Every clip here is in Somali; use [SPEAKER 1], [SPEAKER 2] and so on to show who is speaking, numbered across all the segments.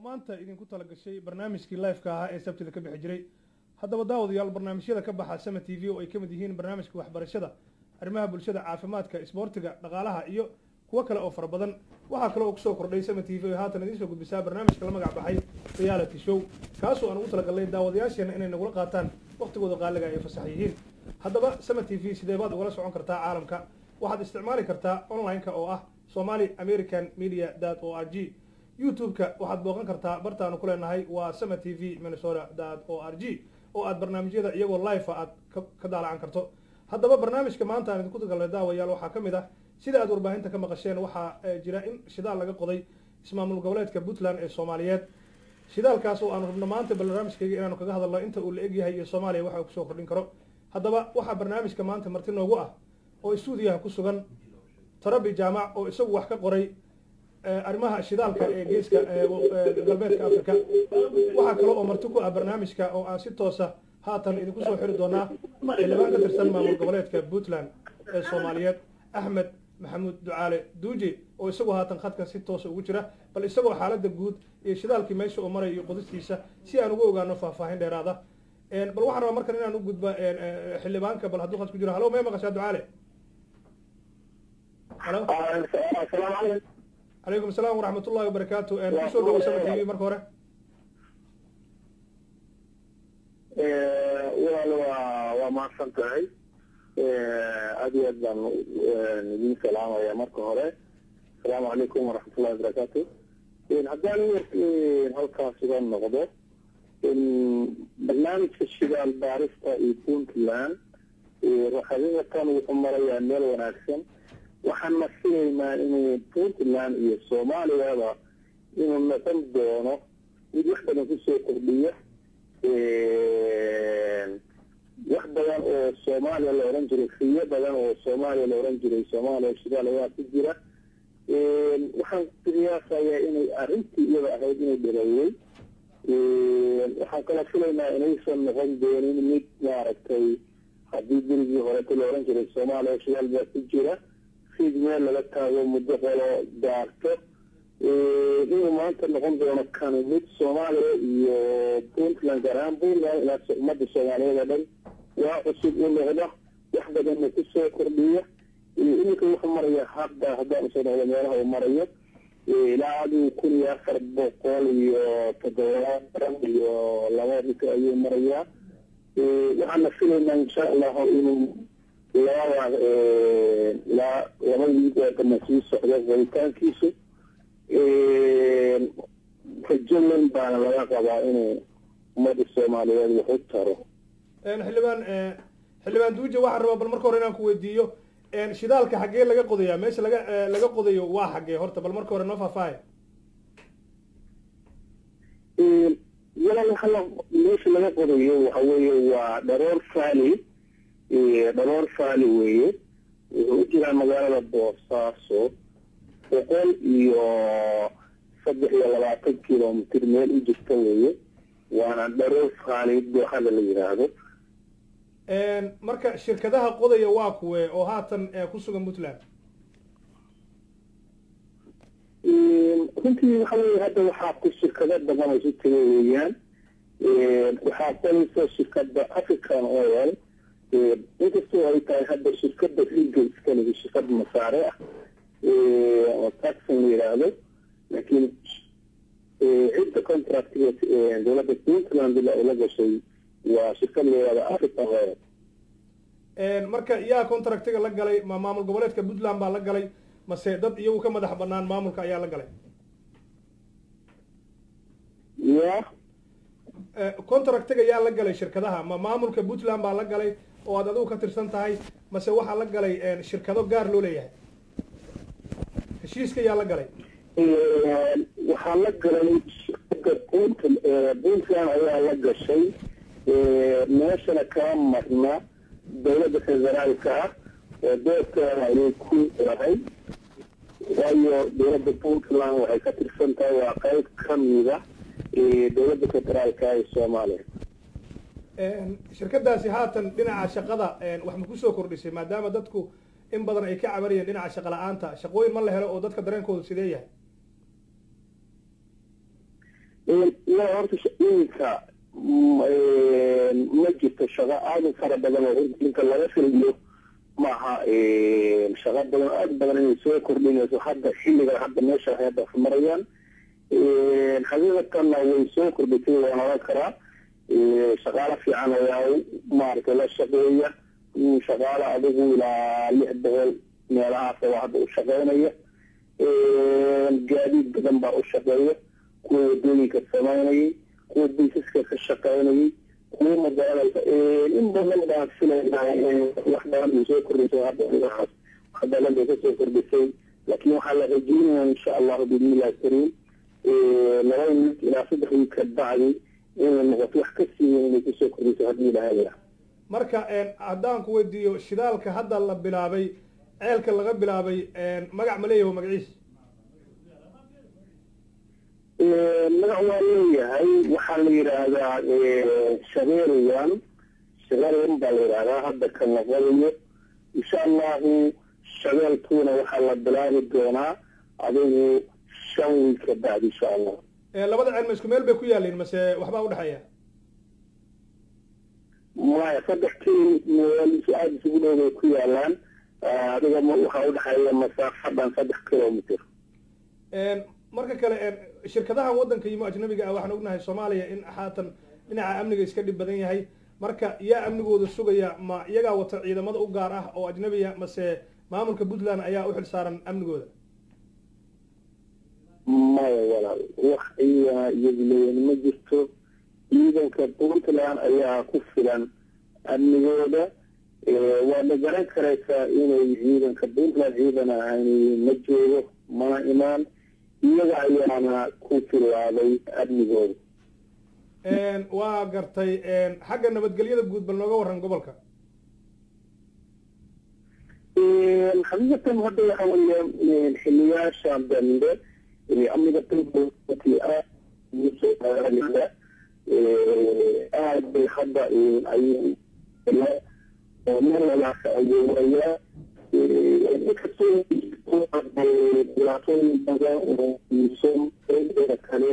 [SPEAKER 1] maanta idinku tala gashay barnaamijkii live-ka ahaa ee sabtida ka bixi jiray. haddaba daawadayaal barnaamijyada ka baxa Sama TV oo ay ka mid yihiin barnaamijka waxbarashada, arrimaha bulshada, caafimaadka, isboortiga, dhaqaalaha iyo kuwa kale oo fara badan. waxaa kale oo ku soo kordhay Sama TV oo haatan idin soo gudbisaa barnaamijka la magac baxay reality show, kaasoo aan ugu talagalnay daawadayaasheena inay nagula qaataan waqtigooda qaaliga ay fasax yihiin. haddaba Sama TV sidee baad ugala socon kartaa caalamka? waxaad isticmaali kartaa online-ka oo ah somaliamericanmedia.org. youtube-ka waxaad booqan kartaa bartaanu ku leenahay waa Sama TV Minnesota.org oo aad barnaamijyada iyagoo live aad ka daalacan karto. haddaba barnaamijka maanta aan idinku tagalnay daawayaal waxaa ka mid ah sida aad warbaahinta ka maqasheen waxaa jira in shidaal laga qoday ismaamul goboleedka Puntland ee Soomaaliyeed. shidaalkaas oo aan rabno maanta barnaamijkayga inaanu kaga hadalno inta uu la eg yahay iyo Soomaaliya waxa uu ku soo kordhin karo. haddaba waxaa barnaamijka maanta marti noogu ah oo stuudiyaha ku sugan Tarabi Jaamac oo isagu wax ka qoray arrimaha shidaalka ee geeska galbeedka Afrika. waxaa kale oo marti ku ah barnaamijka oo aan si toos ah haatan idinku soo xiri doonaa xildhibaan ka tirsan maamul goboleedka Puntland ee Soomaaliyeed Axmed Maxamuud Ducaale Duuje oo isagu haatan khadkan si toos ugu jira bal isagoo xaaladda guud iyo shidaalkii meesha uu maray iyo qodistiisa si aan ugu ogaano faahfaahin dheeraada. bal waxaan rabaa markan inaan u gudba xildhibaanka bal hadduu khad ku jiro. halo, may maqashaa Ducaale? halo,
[SPEAKER 2] assalaamu calaykum.
[SPEAKER 1] calaykum asalaam waraxmatullahi wabarakaatu. kusoo dhawo Sama TV marka hore.
[SPEAKER 2] walaal waa mahadsan tahay. aad iyo aad baan idin salaamaya marka hore. asalaamu calaykum waraxmatullahi wabarakaatu. haddaan halkaas uga noqdo barnaamijka shidaal baarista iyo Puntland xaqiiqatan wuxuu marayaa meel wanaagsan. waxaan nasiinaynaa inuu Puntland iyo Soomaaliyaba inuu noqon doono mid wax badan kusoo kordhiya wax badan oo Soomaaliya la oran jiray fiyo badan oo Soomaaliya la oran jiray Soomaaliya shidaal waa ku jira. waxaan qiyaasayaa inay arrintii iyada ahayd inay dhareeyay. waxaan kala filaynaa inaysan noqon doonin mid maaragtay haddii berigii hore la oran jiray Soomaaliya shidaal baa ku jira sid meel laga taago muddo qolo daarto inuu maanta noqon doono kan mid Soomaaliya iyo Puntland gaar ahaan Puntland ilaa ummadda Soomaaliyeed oo dhan waa cusub u noqda wax badanna ku soo kordhiya. iminka wuxuu maraya hadda haddaan usoo noqdo meelaha uu marayo ilaa 1407 iyo 2 ayuu marayaa. waxaana filaynaa insha allahu inuu labadii sii socdo qoritaankiisu. rajalan baana laga qabaa inuu ummadda Soomaaliyeed wax u taro.
[SPEAKER 1] xildhibaan Duuje waxaan rabaa bal marka hore inaan ku weydiiyo shidaalka xaggee laga qodayaa? meesha laga qodayo waa xaggee horta? bal marka hore noo faahfaahay.
[SPEAKER 2] walaal meesha laga qodayo waxa weeye waa Dharoor Valley weeye. wuxuu u jiraa magaalada Boosaaso 123 kilomitir meel u jirta weeye. waana Dharoor Valley dooxada la yiraahdo.
[SPEAKER 1] marka shirkadaha qodaya waa kuwe oo haatan ku sugan Puntland?
[SPEAKER 2] runtii waxa weeye hadda waxaa ku shirkado badan oo tagay weeyaan. waxaa qodaysa shirkadda African Oil. inkastoo ay tahay hadda shirkadda Eagle shirkad masaare ah oo taxan la yiraahdo, laakiin cidda contractiga dowladda Puntland la gashay waa shirkad la yiraahdo African Oil.
[SPEAKER 1] marka yaa contractiga la galay? maamul goboleedka Puntland baa la galay mase dad iyagu ka madax banaan maamulka ayaa la galay? contractiga yaa la galay shirkadaha? ma maamulka Puntland baa la galay oo aad adigu ka tirsan tahay mase waxaa la galay shirkado gaar loo leeyahay? heshiiska yaa la galay?
[SPEAKER 2] waxaa la galay shirkadda Puntland ayaa la gashay. meeshana kaa marna dowladda federaalka ah oo doorkeeda ayay ku lahay. waayo dowladda Puntland waxay ka tirsan tahay waa qayb ka mida dowladda federaalka ee Soomaaliya.
[SPEAKER 1] shirkadaasi haatan dhinaca shaqada wax ma ku soo kordhisay maadaama dadku in badan ay ka cabariyeen dhinaca shaqo la'aanta? shaqooyin ma la helo oo dadka dareenkoodu sidee yahay?
[SPEAKER 2] horta iminka ma jirto shaqo aada u fara badan oo inka laga filayo maaha shaqo badan aada badan inay soo kordhinayso hadda xilliga hadda meesha hadda marayaan xaqiiqatanna way soo kordhisay waan oran karaa shaqaale fiican ayaa maaragtay la shaqeeya shaqaale adigu ilaa 600 meelahaas oo hadda u shaqeynaya gaadiid badan baa u shaqeeya kuwa wadooyinka samaynayay kuwa biisaska ka shaqeynayay kuwa magaalada in badan baan filaynaa wax badan ay soo kordhisay hadda la soo kordhisay laakiin waxaa la rajeynayaa insha allahu biidnillahi kariim laba mid ilaa 3 ka bacdi inay noqoto wax ka siiya inay kusoo kordhiso haddii ilaahay
[SPEAKER 1] marka haddaan ku weydiiyo shidaalka hadda la bilaabay ceelka laga bilaabay magac ma leeyahay magaciisa
[SPEAKER 2] magac waa leeyahay waxaa la yidhaahdaa shabeeriyan baa la yidhaahdaa hadda ka noqonayo insha allahu shabeeltuuna waxaa la bilaabi doonaa adigu 5 wiil ka bacdi insha allah
[SPEAKER 1] labada ceel ma isku meel bay ku yaalliin mase waxbaa udhexeeya
[SPEAKER 2] maya 3 meel aada isugu dhow bay ku yaalaan adiga waxaa udhexeeya masaafadan 3 kilomitr
[SPEAKER 1] marka kale shirkadahan waddanka yimo ajnabiga ah waxaan ognahay soomaaliya in haatan dhinaca amniga iska dhib badan yahay marka yaa amnigooda sugaya ma iyagaa wata ciidamada u gaar ah oo ajnabiya mase maamulka puntland ayaa u xil saaran amnigooda
[SPEAKER 2] maya walaal wax iyagu leeyahin ma jirto ciidanka puntland ayaa ku filan amnigooda waad garan karaysaa inay ciidanka puntland ciidan ahayn ma joogo mana imaan iyaga ayaana ku filaaday amnigooda
[SPEAKER 1] waa gartay xagga nabadgelyada guud bal nooga waran gobolka
[SPEAKER 2] xaqiiqatan hadda waxa weeye xiliyaasha dambe amniga aad bay hadda ayuuraya inkastoo dhibaatooyin badan oo misoomkeeda kale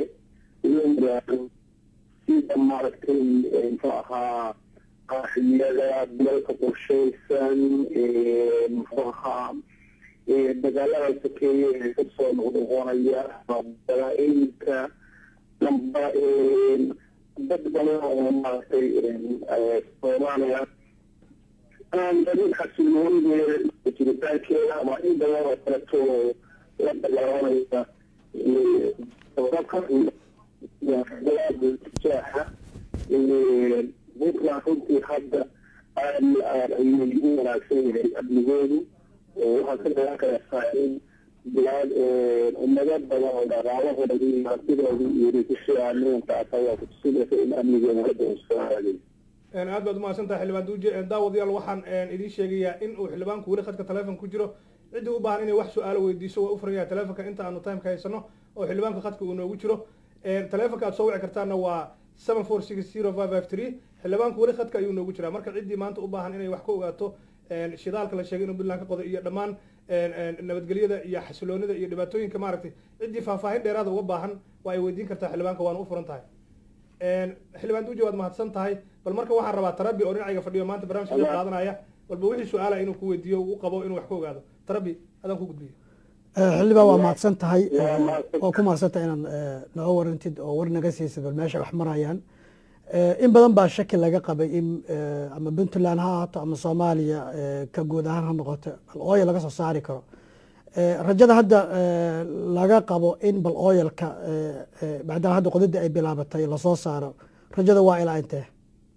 [SPEAKER 2] sida maaragtay muxuu ahaa qaaxiyada bilalka qorshaysan muxuu ahaa dagaalada sokeeye ee kasoo noqnoqonaya dalaa-ilka damba dad badan oo maaragtay soomaaliya aan dadin xasiloonideeda jiritaankeeda ama in badan oo kaleto la dagaalanaya tijaaxa puntland runtii hadda aad iyo aad ayay u wanaagsan yahay amnigoodu waxaa ka garan karaysaa in bilaad ummado badan oo dhaqaalahooda iyo hantidooda iyo rikishaantaas ayaa kutusinaysa in amnigeeda hadda uu soo aagay
[SPEAKER 1] aad baad umahadsantahay xildhibaan duuje daawadayaal waxaan idiin sheegayaa in uu xildhibaanku weli khadka teleefon ku jiro ciddii u baahan inay wax su-aalo weydiiso waa u furayaa teleefonka inta aanu timeka haysano oo xildhibaanka khadka uu noogu jiro teleefonka aad soo wici kartaana waa 7460553 xildhibaanku weli khadka ayuu noogu jiraa marka ciddii maanta u baahan inay wax ka ogaato shidaalka la sheegay inuu puntland ka qoday iyo dhammaan nabadgelyada iyo xasiloonida iyo dhibaatooyinka maaragtay ciddii faahfaahin dheeraada uga baahan waa ay weydiin kartaa xildhibaanka waana u furan tahay xildhibaan duuje waad mahadsan tahay bal marka waxaan rabaa tarabi oo dhinacayga fadhiyo maanta barnaamijka ka qaadanaya balba wixii su-aala inuu ku weydiiyo u qabo inuu wax ka ogaado tarabi adaan ku gudbiyo
[SPEAKER 3] xildhibaan waa mahadsan tahay waa ku mahadsan tahay inaad naga warantid oo war naga siisid bal meesha wax marayaan in badan baa shaki laga qabay in ama puntland ha ahaato ama soomaaliya ka guud ahaan ha noqoto bal ooyal laga soo saari karo rajada hadda laga qabo in bal ooyalka maadaama hadda qodida ay bilaabatay lasoo saaro rajada waa ilaa intee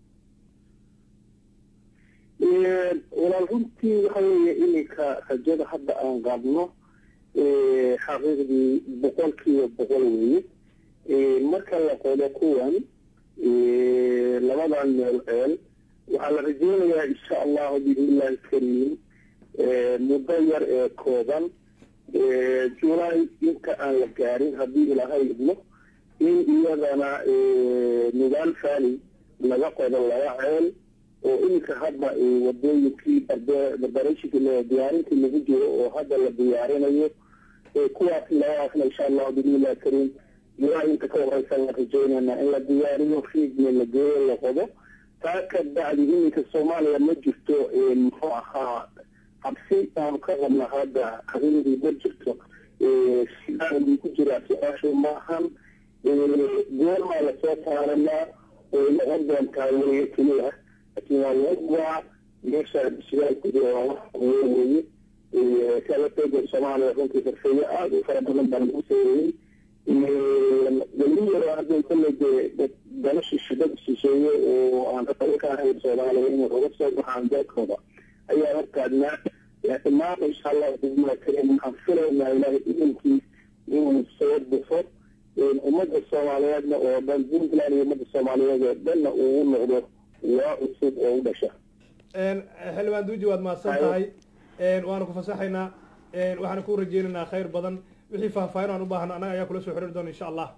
[SPEAKER 2] walaal runtii waxa weeye iminka rajada hadda aan qaadno xaqiiqdii 100% weeye marka la qodo kuwan labadan meel ceel waxaa la rajeynayaa insha allahu biidnillahi kariim muddo yar ee kooban julay inta aan la gaarin haddii ilaahay idmo in iyadana nidaam faali laga qodo laba ceel oo iminka hadda wadooyinkii barbarashinkii diyaarintii lagu jiro oo hadda la diyaarinayo kuwaas labadaasna insha allahu biidnillahi kariim ilaa inta ka horeysan la rajaynaynaa in la diyaariyo fiigna la geeyo la qodo taa ka bacdi iminka soomaaliya ma jirto muxuu ahaa habsi aanu ka qabna hadda habeenadii ma jirto sidaan ku jiraa su-aashu maahan goormaa lasoo saaranaa oo noqon doontaa weye keliya laakiin waa lagwaa meesha shidaal ku jira waa wax weye kalatega soomaaliya runtii farfeeyo aada u fara badan baa lagu sameeyey dalinyaro hadday kolley dee dalasha shidada shisheeye oo aan raqabo ka ahayn soomaaliya inay uga soo baxaan dalkooda ayaa hortaagnaa laakiin maanta insha allah bismillahi kariim waxaan filaynaa ilaahay idankiis inuu soo dhufo ummadda soomaaliyeedna oo dhan puntland iyo ummadda soomaaliyeed oo dhanna uu noqdo waa cusub oo u dhasha
[SPEAKER 1] xildhibaan duuji waad mahadsan tahay waana ku fasaxaynaa waxaan ku rajeynaynaa khayr badan wixii faahfaahin aan u baahno annaga ayaa kula soo xiriiri doona insha allah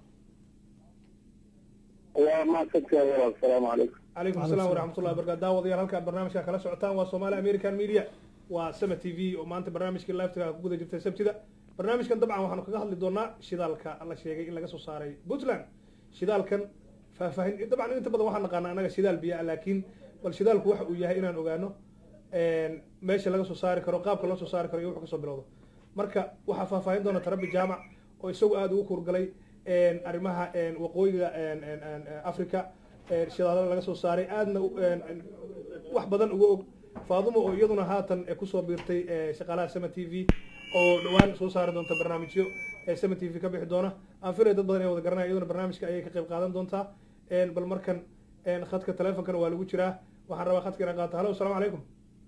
[SPEAKER 2] waa mahadsantahay assalaamu calaykum
[SPEAKER 1] calaykum assalam waraxmatullahi wabarakatu daawadayaal halkaad barnaamijka kala socotaan waa Somali American Media waa Sama TV oo maanta barnaamijkii live-ka ku guda jirtay sabtida barnaamijkan dabcan waxaanu kaga hadli doonaa shidaalka la sheegay in laga soo saaray Puntland shidaalkan faahfaahin dabcan inta badan waxaan naqaanaa anaga shidaal biyo laakiin bal shidaalku waxa uu yahay inaan ogaano meesha laga soo saari karo qaabka loo soo saari karo iyo wuxuu ka soo bilowdo marka waxaa faahfaahin doona Tarabi Jaamac oo isagu aad ugu kurgalay arrimaha waqooyiga Afrika shidaalada laga soo saaray aadna wax badan uga og Faadumo oo iyaduna haatan ku soo biirtay shaqaalaha Sama TV oo dhawaan soo saari doonta barnaamijyo Sama TV ka bixi doona aan filay dad badan ay wada garanayaan iyaduna barnaamijka ayay ka qayb qaadan doontaa bal markan khadka telefonkana waa lagu jiraa waxaan rabaa khadka inaan qaato halo assalaamu calaykum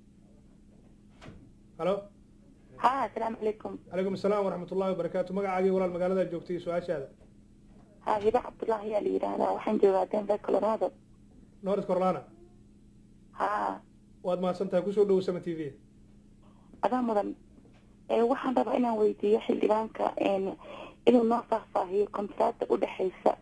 [SPEAKER 1] halo
[SPEAKER 4] ها السلام عليكم.
[SPEAKER 1] عليكم السلام ورحمة الله وبركاته مقعد ولا المقالة جوكتي سؤال هذا.
[SPEAKER 4] ها هبة عبد الله هي اللي أنا وحين جواتين في كولورادو.
[SPEAKER 1] نورث كورولانا.
[SPEAKER 4] ها.
[SPEAKER 1] واد ما سنتها كوسو دو سما تي في.
[SPEAKER 4] هذا مدن. waxaan rabaa inaan weydiiyo xildhibaanka inuu noo faahfaahiyo kontraata u dhaxaysa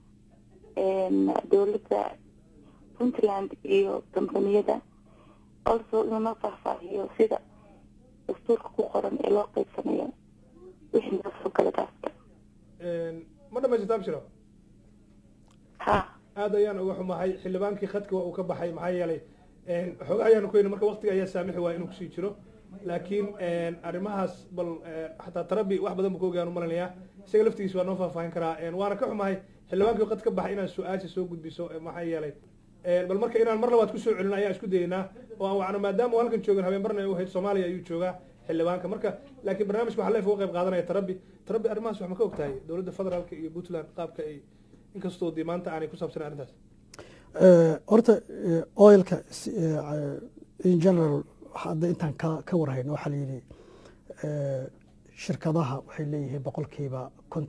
[SPEAKER 4] dowladda Puntland iyo kambaniyada also inuu noo faahfaahiyo sida dastuurka ku qoran ee loo qaybsanayo wixii laga soo gala gaaska
[SPEAKER 1] ma dhamaysata abshiro
[SPEAKER 4] ha
[SPEAKER 1] aad ayaan uga xumahay xildhibaankii khadka waa uu ka baxay maxaa yeelay xogaa ayaanu ku haynay marka waqtiga ayaa saamixi waa inuu kusii jiro laakiin arrimahaas bal xataa Tarabi wax badan buu ka ogaan u malinayaa isaga laftigiisa waa noo faahfaahin karaa waana ka xumahay xildhibaankii khadka ka baxay inaan su-aasha soo gudbiso maxaa yeelay bal marka inaan mar labaad kusoo celin ayaa isku dayeynaa oo aan wacno maadaama uu halkan joogan habeen barna u ahayd Soomaaliya ayuu joogaa xildhibaanka marka laakiin barnaamijka waxaa leef uga qayb qaadanaya Tarabi arrimahaas wax ma ka ogtahay dowladda federaalka iyo Puntland qaabka ay inkastoo maanta aanay ku saabsan arrintaas
[SPEAKER 3] horta oilka in general hadda intaan ka warhayno waxaa la yidhi shirkadaha waxay leeyihiin boqolkiiba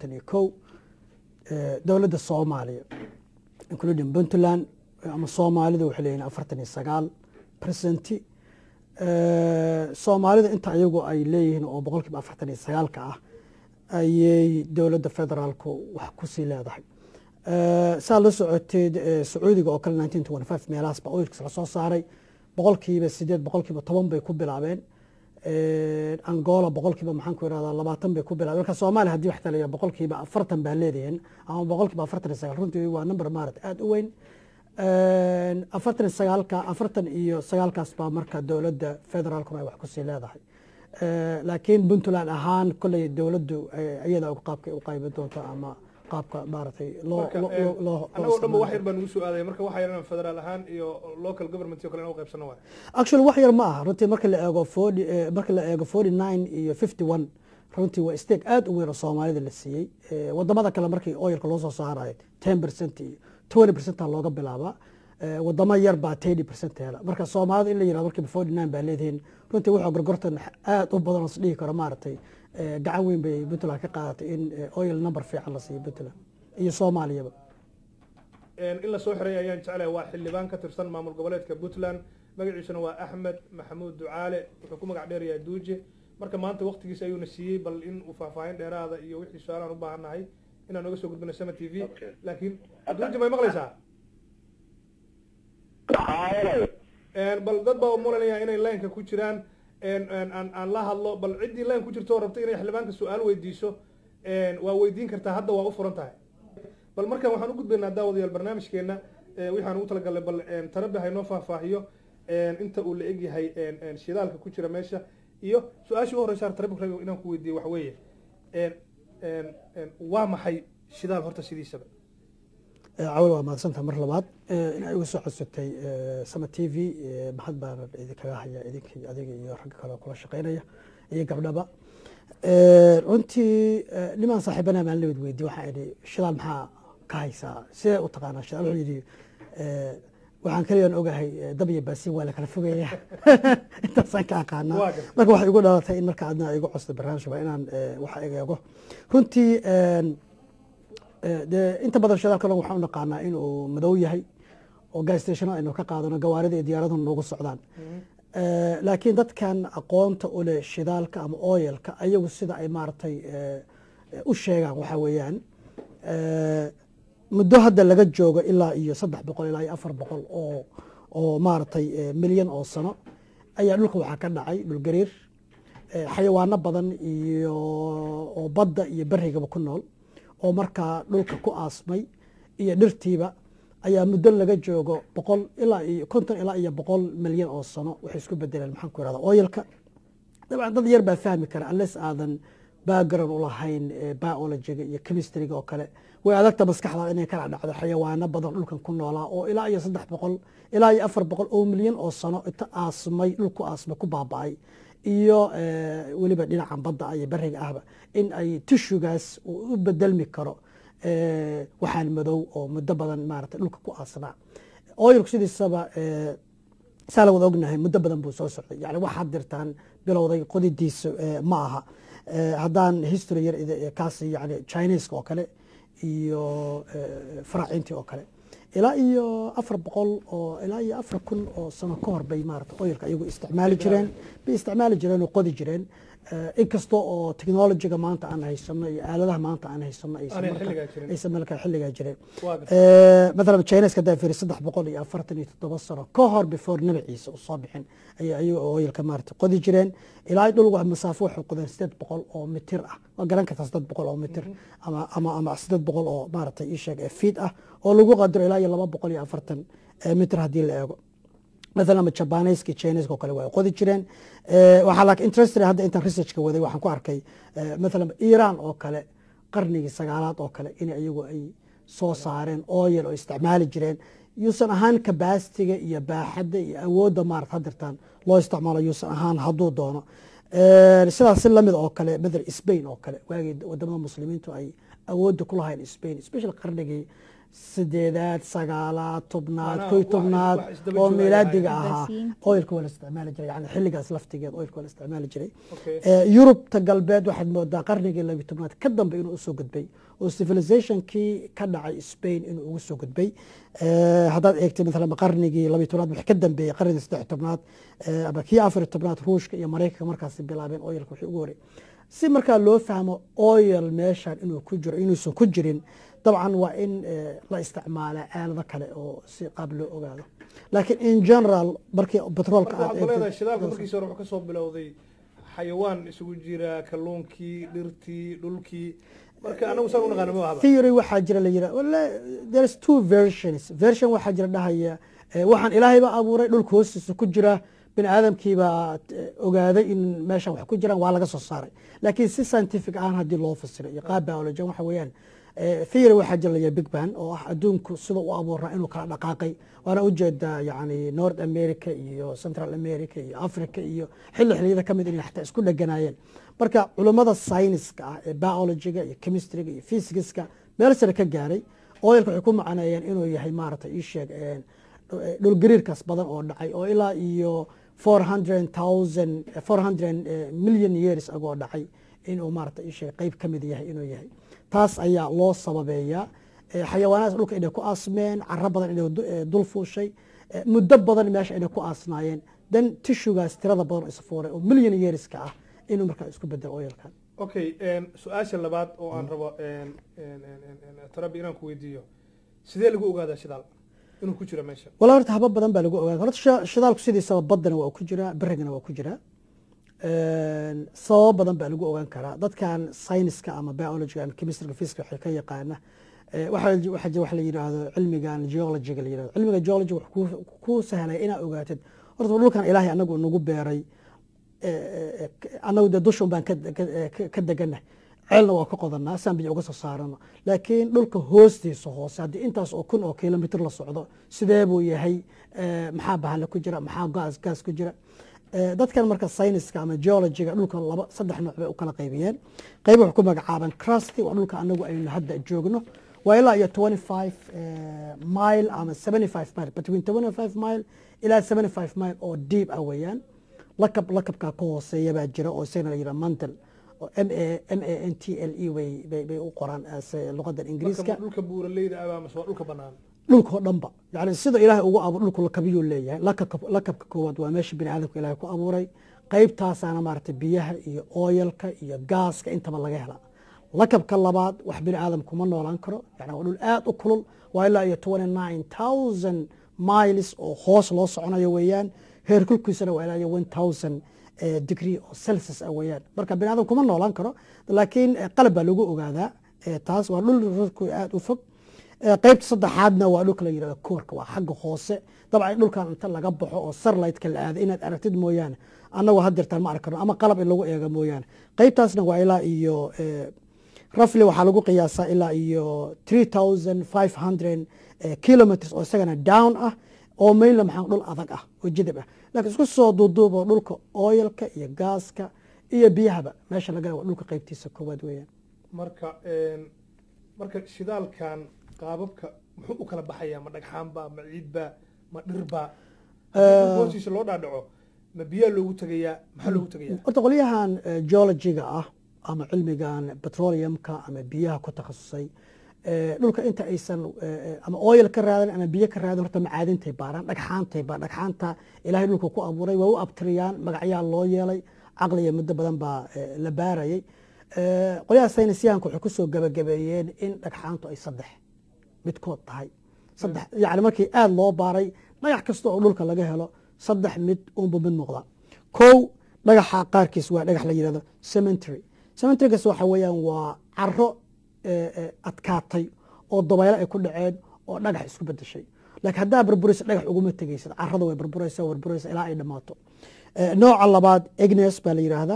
[SPEAKER 3] 51 dowladda Soomaaliya including Puntland ama Soomaalida waxay leeyihiin 49% Soomaalida inta ayagu ay leeyihiin oo boqolkiiba 49 ka ah ayay dowladda federaalku wax ku sii leedahay saa la socoteed Sacuudiga oo kale 1925 meelahaas ba oilka la soo saaray boqolkiiba 8 boqolkiiba 10 bay ku bilaabeen Angola boqolkiiba maxaan ku yiraahdaa 20 bay ku bilaabeen marka Soomaaliya hadii wax talaya boqolkiiba 40 baa leedahay ama boqolkiiba 49 runtii waa number maarad aad u weyn 49 kaas baa marka dowladda federaalku ay wax ku sii leedahay laakiin Puntland ahaan kulay dowladdu ayada uga qaabka u qaybin doonto ama qaabka maartay loo
[SPEAKER 1] anagoo dhanba wax yar baan ugu soo aaday marka waxa yaraan federaal ahaan iyo local government iyo kale inuu qaybsano waay
[SPEAKER 3] actually wax yar ma aha runtii marka la eego 49 iyo 51 runtii waa stake aad u weyn oo Soomaalida la siiyey wadamada kale markii oilka loo soo saaray 10% iyo 20% looga bilaaba wadamo yar baa 30% hela marka Soomaalida in la yiraahdo markii 49 baa leedahay runtii waxa gorgortan aad u badan oo isdhihi karo maartay gacan weyn bay Puntland ka qaadatay in oil number fiican la siiyo Puntland iyo Soomaaliyaba
[SPEAKER 1] in la soo xiray ayaan jecelahay waa xildhibaan ka tirsan maamul goboleedka Puntland magaciisuna waa Axmed Maxamuud Ducaale wuxuu ku magac dheer yahay Duuje marka maanta waqtigiisa ayuuna siiyey bal in uu faahfaahin dheeraada iyo wixii su'aal aan u baahanahay inaan uga soo gudbino Sama TV laakiin Duuje ma maqlaysaa bal dad baa muranaya inay line-ka ku jiraan aan la hadlo bal ciddii line ku jirto rabta inay xildhibaanka su'aal weydiiso waa weydiin kartaa hadda waa u furan tahay bal markan waxaan u gudbaynaa daawadayaal barnaamijkeena waxaan ugu talagalnay bal Tarabi haynoo faahfaahiyo inta uu la egyahay shidaalka ku jira meesha iyo su-aashii u horeysa Tarabi rabi inaan ku weydiiyo waxa weeye waa maxay shidaal horta sidiisaba
[SPEAKER 3] cawil waa mahadsantaha mar labaad in ay ugu soo codsatay Sama TV mahad baan idinkaga haya adiga iyo ragga kale oo kula shaqeynaya iyo gabdhaba runtii niman saaxiibana maan la weydiiyey waxaan idhi shidaal maxaa ka haysaa sidee u taqaanaa shidaal wuxuu yidhi waxaan kaliyan ogahay dab iyo baasiin waa la kala fogaya intaasaan ka aqaanaa marka waxay igu dhalatay in marka adna igu costay barnaamijka inaan waxa eego runtii dee inta badan shidaalka dhan waxaan u naqaanaa inuu madow yahay oo gas stationada aynu ka qaadano gawaarida iyo diyaaraduhu noogu socdaan laakiin dadkan aqoonta u leh shidaalka ama oilka ayagu sida ay maaragtay u sheegaan waxaa weeyaan muddo hadda laga joogo ilaa iyo 300 ilaa iyo 400 oo maaragtay milyan oo sano ayaa dhulka waxaa ka dhacay dhulgariir xayawaano badan iyo oo badda iyo berigaba ku nool oo markaa dhulka ku aasmay iyo dhirtiiba ayaa muddo laga joogo 100 ilaa iyo 50 ilaa iyo 100 milyan oo sano waxay isku bedeleen maxaan ku yiraahdaa oilka dabcan dad yar baa fahmi kara unless aadan background u lahayn biology iyo chemistry oo kale way adagta maskaxda inay kala dhacdo xayawaano badan dhulkan ku noolaa oo ilaa iyo 300 ilaa iyo 400 oo milyan oo sano inta aasmay dhulku aasmay ku baaba'ay iyo waliba dhinaca badda ay bariga ahba in ay tissuegaas u bedelmi karo waxaan madow oo muddo badan maaragtay dhulka ku aasnaa oilku sidiisaba saa la wada ognahay muddo badan buu soo socday yani waxaad dirtaan bilowday qodidiisa ma aha haddaan history yar kaasi yani Chinese-ka oo kale iyo faraacintii oo kale ilaa iyo 400 oo ilaa iyo 4000 oo sano ka hor bay maaragtay oilka iyagu isticmaali jireen oo qodi jireen inkastoo oo technology-ga maanta aan haysano iyo aaladaha maanta aan haysano aysan markaa xilligaa jireen مثلا Chinese-ka daa fiiri 347 sano ka hor before nabi ciise u soo bixin ayagu oilka maaragtay qodi jireen ilaa dhul wax masaafo wuxuu qodeen 800 oo mitir ah waa garan kartaa 800 oo mitir ama 800 oo maaragtay ii sheeg feet ah oo lagu qadaro ilaa iyo 240 mitir haddii la eego مثلا Japanese Chinese oo kale way qodi jireen waxa la interested hadda inta research ka waday waxaan ku arkay مثلا Iran oo kale qarnigii 9aad oo kale in ayagu ay soo saareen oil oo isticmaali jireen yuusan ahaan capacity-ga iyo baaxadda iyo awoodda maaragtay hadirtaan loo isticmaalo yuusan ahaan hadduu doono sidaas la mid oo kale bedel Spain oo kale waagii wadamada muslimiintu ay awoodda ku lahayn Spain especially qarnigii 8aad 9aad 10aad 11aad oo miilaadiga ahaa oilka wala isticmaali jiray yani xilligaas laftigeed oilka wala isticmaali jiray Yurubta galbeed waxaad moodaa qarnigii 12aad ka dambe inuu soo gudbay oo civilizationkii ka dhacay Spain inuu ugu soo gudbay haddaad eegtay مثلا qarnigii 12aad wax ka dambeeyay qarnigii 13aad ama kii 14aad Ruushka iyo Mareykanka markaas bilaabeen oilka wixii ugu horeeyay si markaa loo fahmo oil meeshan inuu ku jiro inuusan ku jirin dabcan waa in la isticmaala aalado kale oo si qaab loo ogaado laakiin in general markii petrolka
[SPEAKER 1] aad eegtay shidaalka markiisa hore wuxuu ka soo bilowday xayawaan isugu jira kalluunkii dhirtii dhulkii marka anagu saan u naqaano ma aha
[SPEAKER 3] theory waxaa jira la yiraahdo wala there is two version waxaa jira dhahaya waxaan ilaahayba abuuray dhulka hoostiisa ku jira bini aadamkiiba ogaaday in meeshan wax ku jiraan waa laga soo saaray laakiin si scientific aan haddii loo fasiro iyo qaab biology waxa weeyaan theory waxaa jira la big bang oo ah adduunku sida u abuuraa inuu kala dhaqaaqay waana ujeedaa yani North America iyo Central America iyo Africa iyo xilliyada kamid inay xataa isku dhaganaayeen marka culimada science-ka ah ee biology-ga iyo chemistry-ga iyo physics-ka meel sare ka gaaray oilka waxay ku macnaayeen inuu yahay maaragtay ii sheeg dhul gariirkaas badan oo dhacay oo ilaa iyo 400 million years ago dhacay inuu maaragtay ii sheeg qayb kamid yahay inuu yahay taas ayaa loo sababeeyaa xayawaanaadka dhulka inay ku aasmeen carro badan inay dul fuushay muddo badan meesha inay ku aasnaayeen dan tissuegaas tirada badan oo isfuuray oo million yearska ah inuu markaa isku bedelo oilkan
[SPEAKER 1] okay su-aasha labaad oo aan rabo Tarabi inaan ku weydiiyo sidee lagu ogaadaa shidaal inuu ku jiro meesha
[SPEAKER 3] wala horta habab badan baa lagu ogaadaa horta shidaalku sidiisaba baddana waa ku jiraa berigana waa ku jiraa sabab badan baa lagu ogaan karaa dadkan science-ka ama biology ama chemistry physics waxay ka yaqaana waxaa jira wax la yidhaahdo cilmigan geologiga la yidhahdo cilmiga geology wuxuu ku sahlay inaa ogaatid horta dhulkan ilaahay anagu nagu beeray anagu dee dushan baan ka deganah ceelna waa ka qodanaa saan biyo uga soo saarano laakiin dhulka hoostiisa hoose haddii intaas oo kun oo kilomitr la socdo sidee buu yahay maxaa bahale ku jira maxaa gaas ku jira dadkan marka sayniska ama geologiga dhulka saddex nooc bay u kala qaybiyeen qayb wuxuu ku magacaaban crusty waa dhulka anagu aynu hadda joogno waa ilaa iyo 25 mile ama 75 mile between 25 mile ilaa 75 mile oo deep ah weeyaan lakabka ka hooseeya baa jira oo isagana la yidhaha mantle oo mantle bay u qoraan luqadan ingiriiska
[SPEAKER 1] dhulka buuraleyda ah ama dhulka banaan
[SPEAKER 3] dhulka dhanba yani sida ilaahay ugu abuur dhulku lakabiyuu leeyahay lakabka koowaad waa meesha bini aadamka ilaahay ku abuuray qaybtaasaana maaragtay biyaha iyo ooyalka iyo gaaska intaba laga hela lakabka labaad wax bini aadam kuma noolaan karo yani waa dhul aad u kulul waa ilaa iyo 29,000 miles oo hoos loo soconayo weeyaan heerkulkiisana waa ilaa iyo 1,000 degree oo celsius ah weeyaan marka bini aadam kuma noolaan karo laakiin qalab baa lagu ogaadaa taas waa dhul rurku aad u fog qaybta saddexaadna waa dhulka la yidhahdo koorka waa xagga hoose dabcan dhulkan inta laga baxo oo sarlightka la aado inaad aragtid mooyaane annagu haddeertaan ma arki karno ama qalab in lagu eego mooyaane qaybtaasna waa ilaa iyo rafli waxaa lagu qiyaasaa ilaa iyo 3,500 kilometers oo isagana down ah oo mainla maxaa dhul adag ah oo jidab ah laakiin isku soo duuduubo dhulka oilka iyo gaaska iyo biyahaba meesha laga waa dhulka qaybtiisa koowaad weeyaan
[SPEAKER 1] marka shidaalkan qaababka muxuu u kala baxayaa ma dhagxaanba ma ciidba ma dhirba hoostiisa loo dhaadhaco ma biyaa loogu tegayaa maxaa loogu tegayaa
[SPEAKER 3] horta qolyahan geologiga ah ama cilmigan petroleumka ama biyaha ku takhasusay dhulka inta aysan ama oil ka raadin ama biyo ka raadin horta macaadintay baaraan dhagxaanta ilaahay dhulka ku abuuray waa u abtiriyaan magacyaa loo yeelay caqliga muddo badan baa la baarayay qolyaha saynisyahanka waxay kusoo gabagabeeyeen in dhagxaantu ay saddex midkood tahay saddex yani markii aad loo baaray dhagax kasta oo dhulka laga helo saddex mid unba mid noqda kow dhagaxa qaarkiis waa dhagax la yidhahdo cemeterygaas waxa weeyaan waa caro adkaatay oo dabaylo ay ku dhaceen oo dhagax isku bedeshay laakiin haddaa burburaysa dhagax uguma tegaysid carada way burburaysa ilaa ay dhammaato nooca labaad igneous baa la yidhaahdaa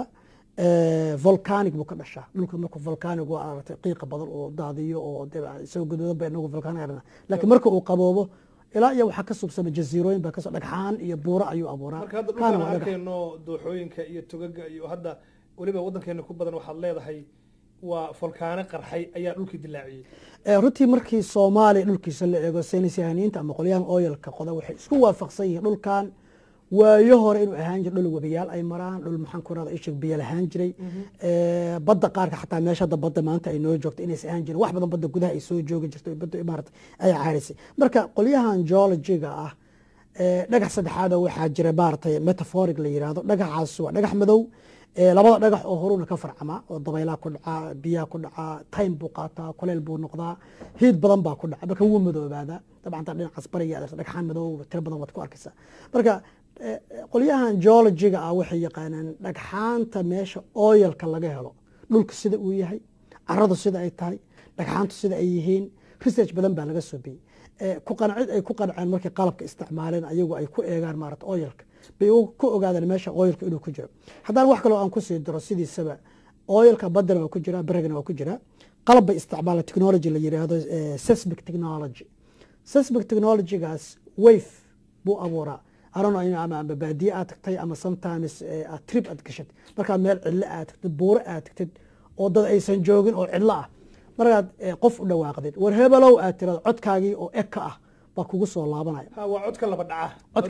[SPEAKER 3] volcanic buu ka dhashaa dhulka marka volcanic waa aragtay qiiqa badan oo daadiyo oo isagoo guduudan ba inagu volcanic aragna laakiin marka uu qaboobo ilaa iyo waxaa ka subsama jasiirooyin baa kasoo dhagxaan iyo buuro ayuu abuuraa
[SPEAKER 1] marka hadda dhulkaan arkayno dooxooyinka iyo togaga iyo hadda weliba waddankeena ku badan waxaad leedahay waa volkaano qarxay ayaa dhulkii dilaaciyey
[SPEAKER 3] runtii markii soomaaliya dhulkiisa la eego saynis yahaniinta ama qolyahan oyalka qoda waxay isku waafaqsan yihiin dhulkan waayo hore inuu ahaan jiro dhul webiyaal ay maraan dhul maxaan ku rahda ishig biyo lahaan jiray badda qaarka xataa meesha hadda badda maanta ay noo joogto inaysan ahaan jirin wax badan badda gudaha ay soo joogi jirto badda imaarata ay caarisay marka qolyahan geologiga ah dhagax saddexaadoo waxaa jira maaratay metaphoric la yidhaahdo dhagaxaas waa dhagax madow labada dhagax oo horuna ka farcamaa oo dabaylaha ku dhacaa biyaha ku dhacaa time buu qaataa kuleel buu noqdaa hiid badan baa ku dhaca marka wuu madoobaadaa dabcan taa dhinacaas bariga dhagxaan madow tiro badan waad ku arkaysaa marka qolyahan geologiga ah waxay yaqaanaan dhagxaanta meesha oyalka laga helo dhulka sida uu yahay caradu sida ay tahay dhagxaantu sida ay yihiin research badan baa laga soo biyey ku qancid ay ku qanceen markay qalabka isticmaaleen ayagu ay ku eegaan maarata oyalka bay ku ogaadeen meesha oyalka inuu ku jiro haddaan wax kaloo aan ku sii diro sidiisaba oyalka baddana waa ku jira berigana waa ku jira qalab bay isticmaalaan technology la yidhaahdo seismic technologygaas wave buu abuuraa ama baadiye aad tagtay ama sometimes aad trip aad gashatid markaad meel cidlo aad tagtid buuro aad tagtid oo dad aysan joogin oo cidlo ah markaad qof u dhawaaqdid war hebelow aad tirado codkaagii oo eka ah baa kugu soo laabanaya
[SPEAKER 1] waa codka laba dhaca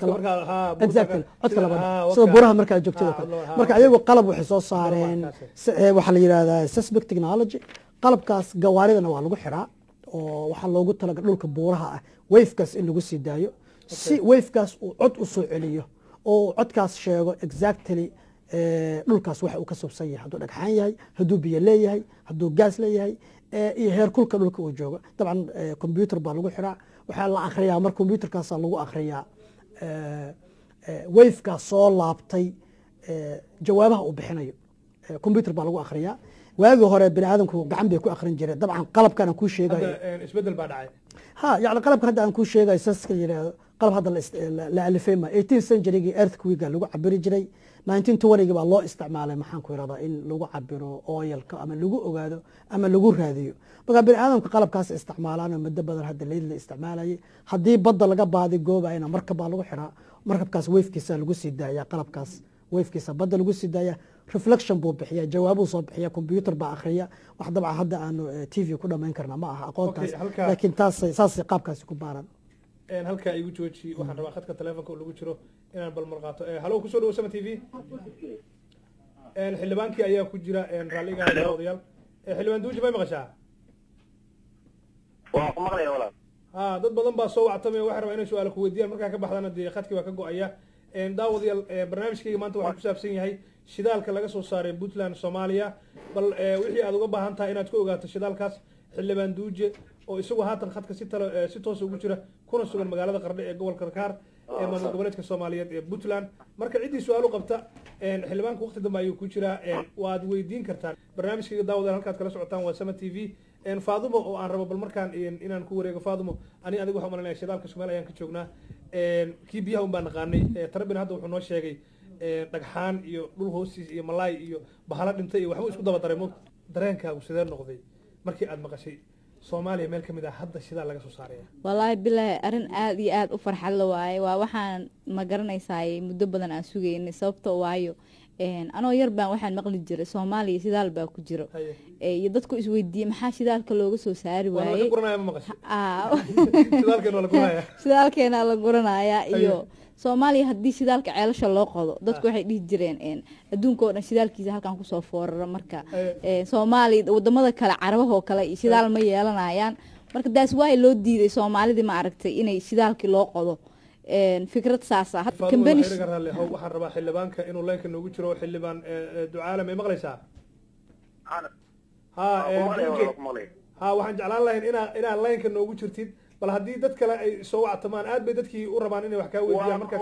[SPEAKER 3] codka laba dhaca sida buuraha markaad joogtid marka ayagu qalab waxay soo saareen waxaa la yidhahdaa seismic technology qalabkaas gawaaridana waa lagu xiraa oo waxaa loogu talagal dhulka buuraha ah wafekaas in lagu sii daayo si wafekaas uu cod u soo celiyo oo codkaas sheego exactly dhulkaas waxa uu ka subsan yahay hadduu dhagxaan yahay hadduu biyo leeyahay hadduu gaas leeyahay iyo heerkulka dhulka uu joogo dabcan combyuter baa lagu xiraa waxaa la akhriyaa mar combyuterkaasaa lagu akhriyaa wafekaas soo laabtay jawaabaha uu bixinayo combyuter baa lagu akhriyaa waagii hore bini aadamku gacan bay ku akhrin jireen dabcan qalabkan aan kuu sheegayo
[SPEAKER 1] hadda isbedel baa dhacay
[SPEAKER 3] ha yani qalabkan hadda aan kuu sheegayo saska yidhaahdo qalab hadda la alifay ma 18th century-gii earthquake lagu cabiri jiray 1920 baa loo isticmaalay maxaan ku yidhahdaa in lagu cabiro oilka ama lagu ogaado ama lagu raadiyo marka bini aadamka qalabkaas isticmaalaan muddo badan hadda leyd la isticmaalayay haddii badda laga baadi goobayna markab baa lagu xiraa markabkaas wafkiisa lagu sii daaya qalabkaas wafkiisa badda lagu sii daaya reflection buu bixiya jawaabuu soo bixiya computer baa akhriya wax dabcan hadda aanu tv ku dhamayn karna ma aha aqoontaas laakiin saasay qaabkaasi ku baaran
[SPEAKER 1] halkaa igu jooji waxaan rabaa khadka telefonka lagu jiro inaan balmar qaato halo kusoo dhawo sama t v xildhibaankii ayaa ku jira raalliga odayaal xildhibaan duuji may maqashaa
[SPEAKER 2] waa ku maqlaya walaal
[SPEAKER 1] ha dad badan baa soo wactamay waxay rabaa inay su-aal ku weydiiyaan markaa ka baxdana dee khadkii baa ka go-aya daawadayaal barnaamijkayga maanta waxaa ku saabsan yahay shidaalka laga soo saaray puntland soomaaliya bal wixii aad uga baahan tahay inaad ku ogaato shidaalkaas xildhibaan duuje oo isagu haatan khadka si toosa ugu jira kuna sugan magaalada qardhe ee gobolka karkaar ee maamul goboleedka soomaaliyeed ee puntland marka ciddii su-aal u qabta xildhibaanka waqti dambe ayuu ku jiraa waad weydiin kartaan barnaamijkayga daawadayaal halkaad kala socotaan waa sama t v faadumo oo aan rabo bal markaan inaan ku wareego faadumo ani adiga waxaan malinaya shidaalka shumeel ayaan ka joognaa kii biyaha un baan naqaanay tarabin hadda wuxuu noo sheegay dhagxaan iyo dhul hoostiis iyo malaay iyo bahalo dhintay iyo waxbuu isku daba daray mo dareenkaagu sidee noqday markii aad maqashay soomaaliya meel ka mid ah hadda shidaal laga soo saaraya
[SPEAKER 5] wallaahi bilaahi arrin aada iyo aada u farxad la waaye waa waxaan ma garanaysaay muddo badan aan sugaynay sababto waayo anoo yar baan waxaan maqli jiray soomaaliya shidaal baa ku jiro iyo dadku isweydiiyey maxaa shidaalka looga soo saari waayey shidaalkeena la guranayaa iyo soomaaliya haddii shidaalka ceelasha loo qodo dadku waxay dhihi jireen adduunka oo dhan shidaalkiisa halkan kusoo foorara marka soomaaliya wadamada kale carabahoo kale shidaal ma yeelanayaan marka daas waay loo diiday soomaalidii ma aragtay inay shidaalkii loo qodo fikrad saasa
[SPEAKER 1] waxaan rabaa xildhibaanka inuu leenka noogu jiro xildhibaan ducaale may maqlaysaa ha waxaan jeclaan lahayn inaad leenka noogu jirtid bal haddii dad kale ay soo wactamaan aad bay dadkii u rabaan inay wax kaa weydiiyaan markaa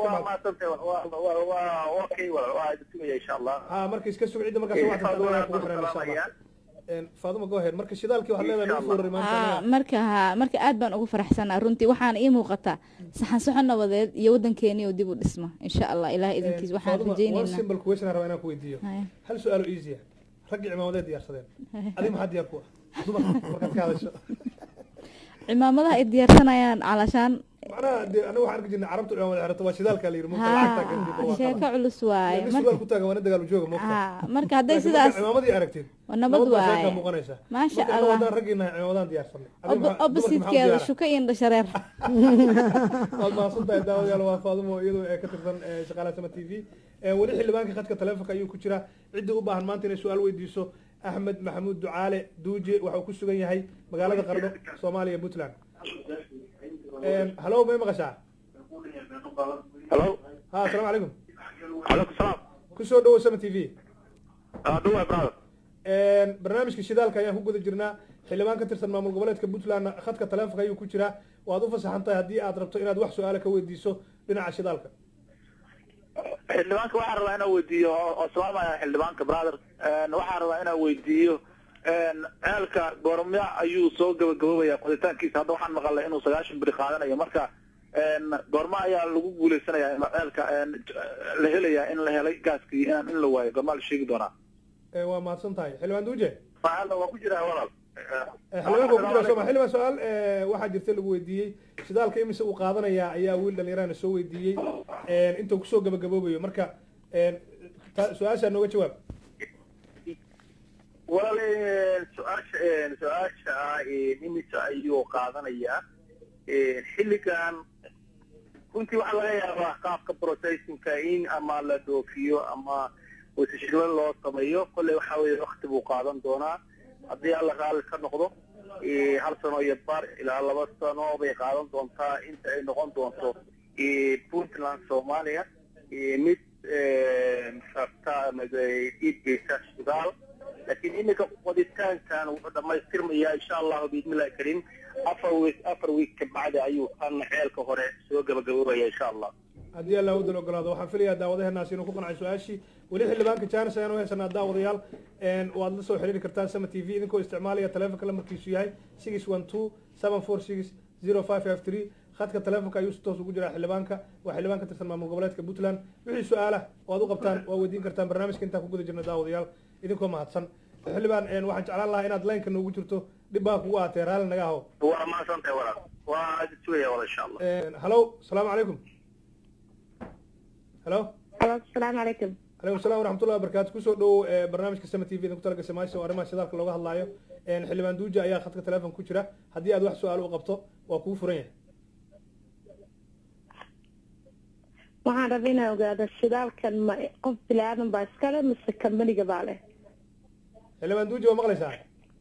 [SPEAKER 1] ha marka iska sug cidda markaa soo wactanta kugu xiran insha allah faaduma go ahead marka shidaalkii waxaad leedahay nagu fooraray maanta
[SPEAKER 5] marka aad baan ugu faraxsanaa runtii waxaana ii muuqataa saxan soxo nabadeed iyo wadankeeni oo dib u dhisma insha allah ilaah idinkiis waxaan rajaynaynaa
[SPEAKER 1] simple question rabaa inaan ku weydiiyo hal su-aalo easy ah raggii cimaamadeed diyaarsadeen adiga maxaa diyaar ku ah dumarka markaad ka hadasho
[SPEAKER 5] cimaamadaha ay diyaarsanayaan calashaan
[SPEAKER 1] macnaha dee anaga waxaan arki jirnay carabta cimaamada xerato waa shidaalka la yiri
[SPEAKER 5] sheeko culus waaye
[SPEAKER 1] sugaal ku taagan waana dagaal jooga moogta
[SPEAKER 5] marka hadday sidaas
[SPEAKER 1] cimaamadii aragtid
[SPEAKER 5] nabad waaye
[SPEAKER 1] muuqanaysa
[SPEAKER 5] maasha allah
[SPEAKER 1] wadaan raggiina cimaamadan diyaarsanay
[SPEAKER 5] oppositekeeda shuka iyo indhashareer
[SPEAKER 1] waad mahadsantahay daawadayaal waa faadumo iyadoo ee ka tirsan shaqaalaha sama t v weli xildhibaanka khadka telefonka ayuu ku jira ciddii u baahan maanta inay su-aal weydiiso axmed maxamuud ducaale duuje waxa uu ku sugan yahay magaalada qardho soomaaliya puntland halo may maqashaa
[SPEAKER 2] halo
[SPEAKER 1] ha asalaamu calaykum
[SPEAKER 2] calaykum salaam
[SPEAKER 1] kusoo dhawo sama t v
[SPEAKER 2] dhawa brother
[SPEAKER 1] barnaamijka shidaalka ayaan ku guda jirnaa xildhibaan ka tirsan maamul goboleedka puntland khadka telefonka ayuu ku jiraa waad u fasaxan tahay haddii aad rabto inaad wax su-aala ka weydiiso dhinaca shidaalka
[SPEAKER 2] xildhibaanka waxaan rabaa inaan weydiiyo oo salaamaya xildhibaanka brother waxaan rabaa inaan weydiiyo ceelka goormya ayuu soo gabagaboobaya qoditaankiisa hadda waxaan maqalay inuu 90 beri qaadanayo marka goorma ayaa lagu guuleysanaya in ceelka la helayaa in la helay gaaskii in la waayo goorma la sheegi doonaa
[SPEAKER 1] waa mahadsan tahay xildhibaan duuje
[SPEAKER 2] waa ku jiraa walaal
[SPEAKER 1] xildhibaanka ku jira sooma xildhibaan su-aal waxaa jirta lagu weydiiyey shidaalka imise uu qaadanayaa ayaa wiil dhalinyarana soo weydiiyey intuu kusoo gabagaboobayo marka su-aashaa nooga jawaab
[SPEAKER 2] walaal su-aasha imise ayuu qaadanayaa xilligan runtii waxaa laga yaabaa qaabka processinka in ama la dhoofiyo ama wasashilo loo sameeyo kolley waxaa weeye wakti buu qaadan doonaa haddii alla raalli ka noqdo 1 sano iyo bar ilaa 2 sano bay qaadan doontaa inta ay noqon doonto puntland soomaaliya mid iibgeysa shidaal laakiin iminka qoditaankan wuxuu dhamaystirmayaa insha allahu biidnillahi kariim 4 week kabacdi ayuu kan ceelka hore soo gabagaboobaya insha allah
[SPEAKER 1] haddii alla udal ogolaado waxaan filayaa daawadahenaas inuu ku qancay su-aashii weli xildhibaanka jaanis ayaan u haysanaa daawadayaal waad la soo xiriiri kartaan sama t v idinkoo isticmaalaya taleefonka lamarkiisu yahay 612-746-0553 khadka taleefonka ayuu si toos ugu jiraa xildhibaanka waa xildhibaan ka tirsan maamul goboleedka puntland wixii su-aala oo aad u qabtaan waa weydiin kartaan barnaamijka intaan ku guda jirna daawadayaal idinkoo mahadsan xildhibaan waxaan jeclaan lahaa inaad laynka noogu jirto dhib baa kugu aatee raalli naga aho
[SPEAKER 2] waa mahadsantahay walaal waa sugaya walaal insha allah
[SPEAKER 1] halo asalaamu calaykum halo
[SPEAKER 6] asalaamu calaykum
[SPEAKER 1] عليكم السلام ورحمة الله وبركاته كسر دو برنامج كسمة تي في إذا كنت لقى سماعي وأرمى شدارك لوجه الله حلمان دوجا أيها خدك تلفون كشرة هدي أدو واحد سؤال وقبته وكوفرين
[SPEAKER 6] waxaan rabaa inaan ogaado shidaalkan ma qof bilaadan baa iskale mise kambaniga baa leh
[SPEAKER 1] xildhibaan duuji waa maqlaysaa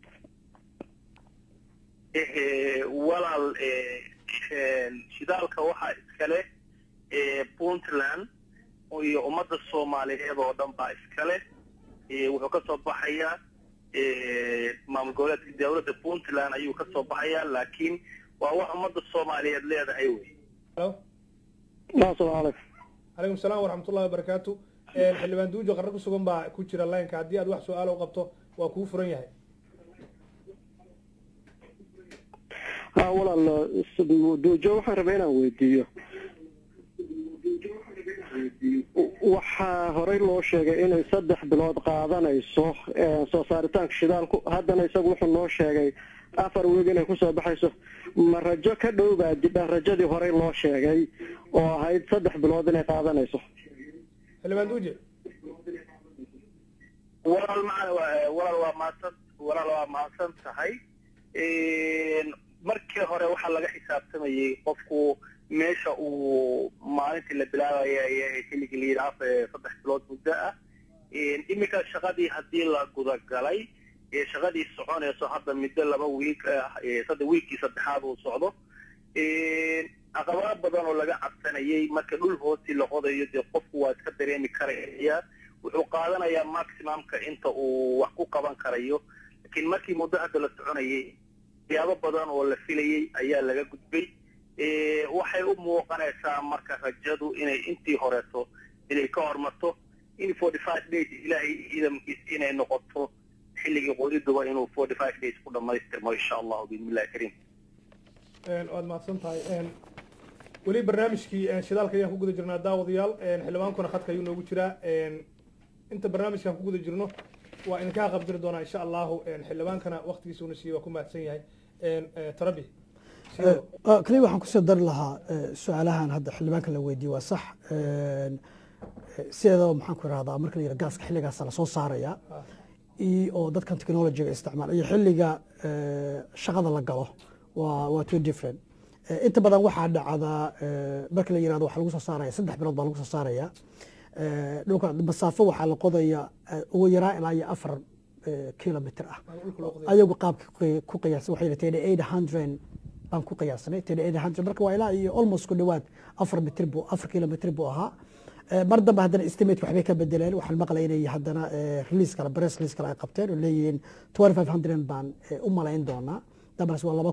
[SPEAKER 2] walaal shidaalka waxaa iskale Puntland iyo ummadda Soomaaliyeed oo dhan baa iskale wuxuu ka soo baxayaa maamul goboleedka dawladda Puntland ayuu ka soo baxayaa laakiin waa wax ummadda Soomaaliyeed leedahay wey
[SPEAKER 1] Assalamu alaykum عليكم السلام ورحمة الله وبركاته حلبان دوجو قررك سوغن با كوجيرا لاينka hadii aad wax su'aal u qabto waa ku furan yahay
[SPEAKER 7] walaal duujo waxaan rabaa inaan weydiiyo waxaa horey loo sheegay inay 3 bilood qaadanayso soo saaritaanka shidaalku haddana isagu wuxuu noo sheegay 4 week inay ku soo baxayso ma rajo ka dhow baa jidha rajadii horey loo sheegay oo ahayd 3 bilood inay qaadanayso
[SPEAKER 1] xildhibaan duuje
[SPEAKER 2] walaal waa maasan tahay markii hore waxaa laga xisaabtamayay qofku meesha uu maalintii la bilaabayay xilligii la yidhaahdo 3 bilood muddo ah iminka shaqadii haddii la gudagalay shaqadii soconayso hadda muddo 2 week wiigkii saddexaad uu socdo caqabado badan oo laga cabsanayay marka dhul hoosi la qodayo dee qofku waa iska dareemi karaya wuxuu qaadanayaa maximumka inta uu wax ku qaban karayo laakiin markii muddo hadda la soconayay siyaabo badan oo la filayay ayaa laga gudbay waxay u muuqanaysaa marka rajadu inay intii horeeto inay ka hormarto in 45 days ilaahay idamkiis inay noqoto xilligii qoriduba inuu 45 days ku dhamaystirmo insha Allah bismillaah kariim
[SPEAKER 1] waad mahadsan tahay weli barnaamijkii shidaalka ayaan ku guda jirnaa daawadayaal xildhibaankuna khadka ayuu noogu jiraa inta barnaamijkan ku guda jirno waa idinkaa qabdiri doonaa insha allahu xildhibaankana waqtigiisa una siiyey waa ku mahadsan yahay tarabi
[SPEAKER 3] kaliya waxaan kusoo dari lahaa su-aalahan hadda xildhibaanka la weydiiyey waa sax sideedaba maxaan ku irahdaa marka la yidhaha gaaska xilligaasa lasoo saaraya oo dadkan technologyga isticmaal iyo xilliga shaqada la galo waa two different inta badan waxaa dhacdaa marka la yirahdo waxa lagu soo saaraya 3 bilood baa lagu soo saaraya dhulka masaafo waxaa la qodaya ugu yaraa ilaa 4 kilomitir ah ayagu qaabka ku qiyaasay waxay leedahay 800 baan ku qiyaasnay 800 marka waa ilaa iyo almost ku dhawaad 4 kilomitir buu ahaa mar dambe haddana estimate waxbay ka bedeleen waxaan maqlay inay haddana release kala press release kala ay qabteen oo leeyihiin 2500 baan u malayn doonaa dabas waa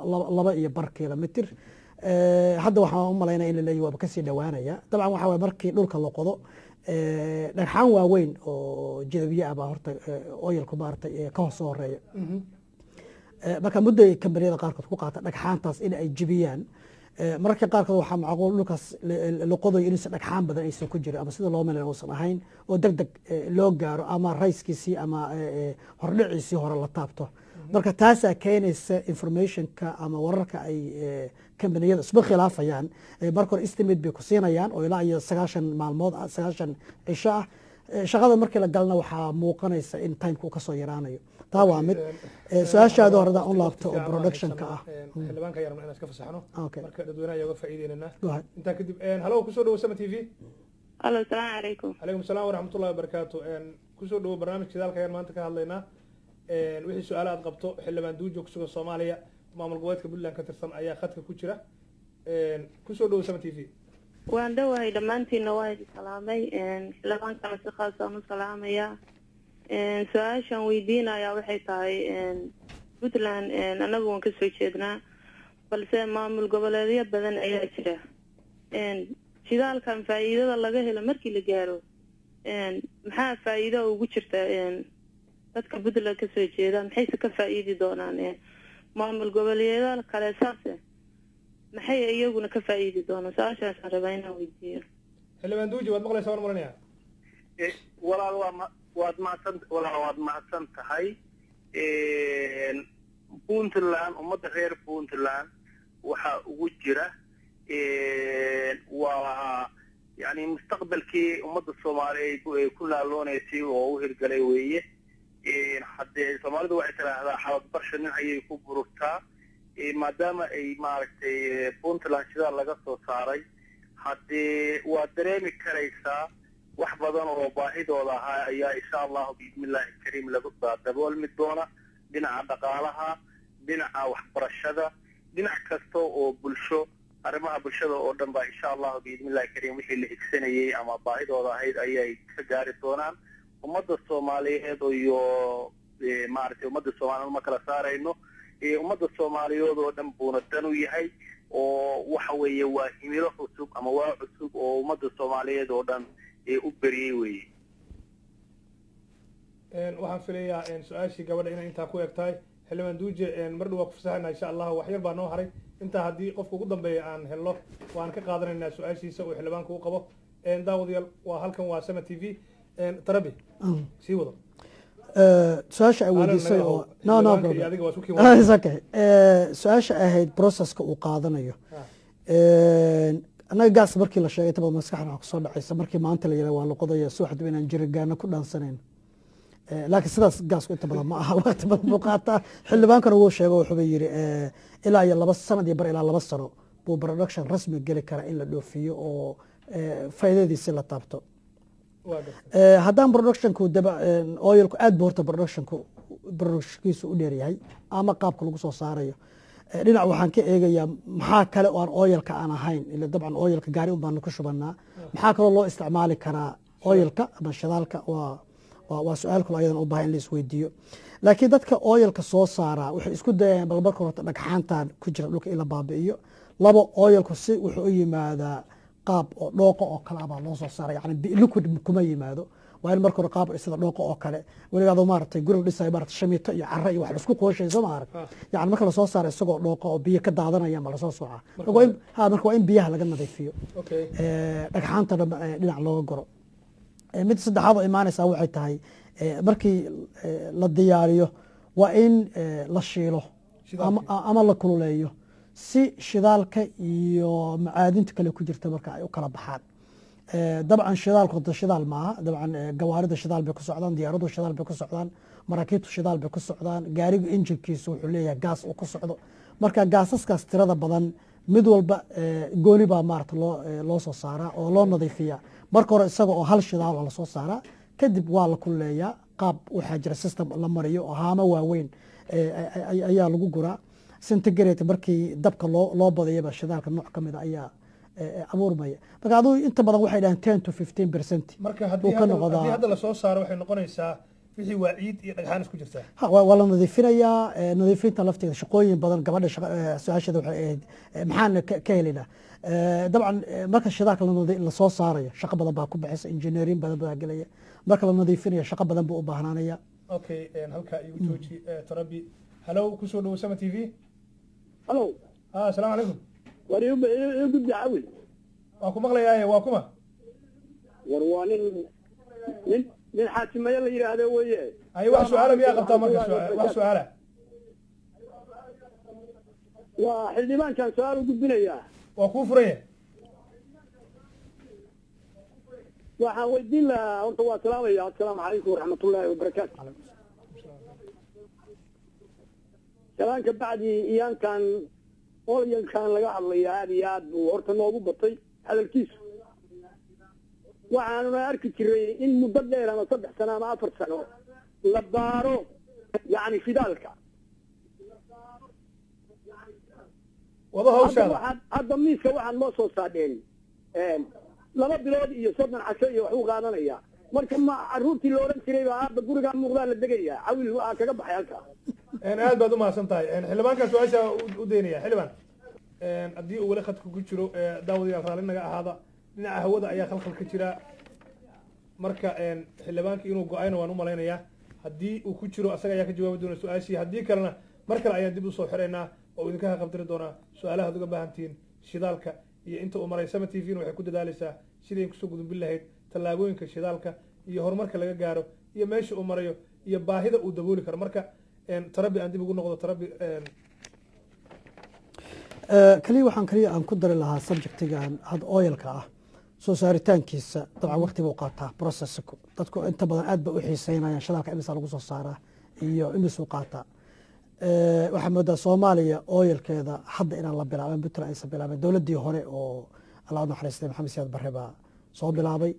[SPEAKER 3] 2 kilomitir hadda waxaan u malaynaa in la leeyahay waa kasii dhawaanaya dabcan waxa way markii dhulka la qodo dhagxaan waaweyn oo jadabiye ah baa horta oilku maartay ka hoos horeeya marka muddo kambaniyada qaarkood ku qaata dhagxaantaas in ay jibiyaan mararka qaarkood waxaa macquul dhulkaas la qodayo inaysan dhagxaan badan aysan ku jirin ama sida loo maleyn uusan ahayn oo degdeg loo gaaro ama rayskiisii ama hordhiciisii hore la taabto marka taasaa keenaysa informationka ama wararka ay kambaniyada isba khilaafayaan marka hore estimate bay ku siinayaan oo ilaa iyo 90 maalmood 90 cisho ah shaqada markii la galna waxaa muuqanaysa in timeka uu kasoo yaraanayo taa waa mid su-aashaada horeda un laabto oo productionka ah
[SPEAKER 1] xildhibaanka ayaan rabnaa inaan iska fasaxno marka dadweynaha ayaa uga faa'iideynaa intaa kadib halo kusoo dhawo sama t v
[SPEAKER 6] halo asalaamu calaykum
[SPEAKER 1] calaykum asalaam waraxmatullahi wabarakaatu kusoo dhawo barnaamijka shidaalka ayaan maanta ka hadlaynaa wixii su-aalo aad qabto xildhibaan duujo kusugan Soomaaliya maamul goboleedka Puntland ka tirsan ayaa khadka ku jira kusoo dhawo sama t v
[SPEAKER 6] waan dhawahay dhammaantiinna waa idin salaamay xildhibaankana si khaas aan u salaamayaa su-aashaan weydiinayaa waxay tahay Puntland anagu waan kasoo jeednaa balse maamul goboleedyo badan ayaa jira shidaalkan faa'iidada laga helo markii la gaaro maxaa faa'iido ugu jirta dadka Puntland ka soo jeeda maxayse ka faa'iidi doonaan maamul goboleedyada kale saase maxay iyaguna ka faa'iidi doonaan su'aashaas aan rabaa inaan weydiiyo
[SPEAKER 1] xildhibaan duuji waad maqlaysaa war maranaya
[SPEAKER 2] walaal waad mahadsan tahay Puntland ummadda reer Puntland waxa ugu jira waa يعني مستقبلكي ومدة الصومالية كلها لونيتي وهرجلي ويه حتى الصوماليين واحد هذا حاط برشة من هي يكون بروكتا ما دام أي ماركتي بونتلان شذا لقصه صاري حتى ودريمي كريسا وحبضان وباهد ولا هاي إن شاء الله بإذن الله الكريم لقصة دبول مدونة دينا دقالها دينا وحبرشة دينا كستو وبلشو arrimaha bulshada oo dhan ba insha Allah biidmillahi kariim wixii la xigsanayay ama baahidooda ahayd ayay ka gaari doonaan ummadda Soomaaliyeed iyo maartay ummadda Soomaaliyeed ma kala saarayno ummadda Soomaaliyeed oo dhan buuna dan u yahay oo waxa weeye waa himilo cusub ama waa cusub oo ummadda Soomaaliyeed oo dhan u beriyay weeye
[SPEAKER 1] waxaan filayaa su'aashii gabadha inay inta ku egtahay xildhibaan duuje mar dhow ku fasaxnaa insha Allah wax yar baa noo haray inta haddii qofka ugu dambeeya aan helno waan ka qaadanaynaa su'aashiisa oo xildhibaanku u qabo daawadayaal waa halkan waa Sama TV tarabi sii wado
[SPEAKER 3] su-aasha ay weydiisay oo su-aasha ahayd processka uu qaadanayo annaga gaas markii la sheegay tabad maskaxda ku soo dhacaysa markii maanta la yiraahdo waa la qodaya subaxdii inaan jirgaana ku dhaansanayno laakiin sidaas gaasku inta badan ma aha waqti badan buu qaataa xildhibaankana wuu sheegay wuxuu yiri ilaa iyo 2 sano iyo bar ilaa 2 sano buu production rasmi geli kara in la dhoofiyo oo faa'iidadiisa la taabto haddaan productionku daba oilku aad boorta productionkiisu u dheer yahay ama qaabka lagu soo saarayo dhinac waxaan ka eegayaa maxaa kale oo aan oilka aan ahayn ila dabcan oilka gaari un baan ku shubanaa maxaa kale loo isticmaali karaa oilka ama shidaalka waa su'aal kale ayadan u baahan in la isweydiiyo laakiin dadka oilka soo saara waxay isku dayayaan bal marka hore dhagxaantan ku jira dhulka in la baabi'iyo laba oilku si wuxuu u yimaadaa qaab oo dhooqo oo kale ah loo soo saaray yani liquid kuma yimaado waa in marka hore qaab sida dhooqo oo kale waligaado maartay guri dhisay maartay shamiito iyo carro iyo wax isku qooshay soo maarag yani marka la soo saaro isagoo dhooqo oo biyo ka daadanaya ma la soo socaa marka waa in biyaha laga nadiifiyo dhagxaanta dhinac looga goro mid saddexaad oo imaanaysa waxay tahay markii la diyaariyo waa in la shiilo ama la kululeeyo si shidaalka iyo macaadinta kale ku jirta marka ay u kala baxaan dabcan shidaalku shidaal maaha dabcan gawaarida shidaal bay ku socdaan diyaaradu shidaal bay ku socdaan maraakiibtu shidaal bay ku socdaan gaariga injinkiisu wuxuu leeyahay gaas uu ku socdo marka gaasaskaas tirada badan mid walba gooni baa maarata loo soo saaraa oo loo nadiifiyaa marka hore isaga oo hal shidaal la soo saaraa kadib waa la kululeeyaa qaab waxaa jira system la mariyo oo haamo waaweyn ayaa lagu guraa centigrade markii dabka loo badayaba shidaalka nooc ka mid ayaa abuurmaya marka aduu inta badan waxay dhahaan 10 to 15%
[SPEAKER 1] marka haddii hadda la soo saaro waxay noqonaysaa wixii waa ciid iyo dhagxaan isku jirtaa
[SPEAKER 3] waa la nadiifinayaa nadiifinta lafteeda shaqooyin badan gabadha su-aasheeda waxay ahayd maxaan ka helaynaa dabcan marka shidaalka la soo saarayo shaqo badan baa ku baxaysa engineering badan baa gelaya marka la nadiifinayo shaqo badan buu u baahnaanaya
[SPEAKER 1] okay halka igu jooji tarabi hello kusoo dhawo Sama TV
[SPEAKER 2] hello
[SPEAKER 1] assalaamu calaykum
[SPEAKER 2] war igu dacawil
[SPEAKER 1] waa ku maqlayaa waa kuma
[SPEAKER 2] war waa nin xaasimaye la yiraahdo weeye
[SPEAKER 1] ay wax su'aal miyaa qabtaa marka wax su'aala
[SPEAKER 2] waa xildhibaankan su'aal u gudbinayaa
[SPEAKER 1] waa kuu furaya
[SPEAKER 2] waxaan weydiin lahaa horta waa salaamaya assalaamu calaykum waraxmatullaahi wabarakaatu salaanka bacdi iyaankan oilkan laga hadlaya aad iyo aad buu horta noogu batay hadalkiisu waxaanuna arki jiray in muddo dheer ama 3 sano ama 4 sano la baaro yani fidaalka
[SPEAKER 1] wada hawshaada
[SPEAKER 2] hadda miiska waxaan noo soo saadheen 2 bilood iyo 30 casho iyo wax u qaadanaya marka ma caruurtii la oran jiray baa aabba guriga muuqdaa la degaya cawil waa kaga baxay halka
[SPEAKER 1] aad baad u mahadsan tahay xildhibaanka su'aasha u deynaya xildhibaan haddii uu wali khadka ku jiro daawadayaal raalli naga ahaada dhinaca hawada ayaa khalkhal ka jira marka xildhibaanka inuu go-ayna waan u malaynayaa haddii uu ku jiro asaga ayaa ka jawaabi doona su-aashii haddii kalena mar kale ayaan dib usoo xiraynaa oo idinka haqabtiri doonaa su-aalaha ad uga baahantihiin shidaalka iyo inta uu maray Sama TV waxay ku dadaalaysaa sidii kusoo gudbin lahayd tallaabooyinka shidaalka iyo horumarka laga gaaro iyo meesha uu marayo iyo baahida uu dabooli karo marka tarabi aan dib ugu noqdo tarabi
[SPEAKER 3] kaliya waxaan kaliya aan ku dari lahaa subjectigan had oilka ah soo saaritaankiisa dabcan waqti buu qaataa processku dadku inta badan aad ba u xiiseynayaan shidaalka imisa lagu soo saaraa iyo imisuu qaataa waxaa moodaa Soomaaliya oilkeeda hadda inaan la bilaabin Puntland aysan bilaabin dowladdii hore oo Allah naxariistay Maxamed Siyaad Barre baa soo bilaabay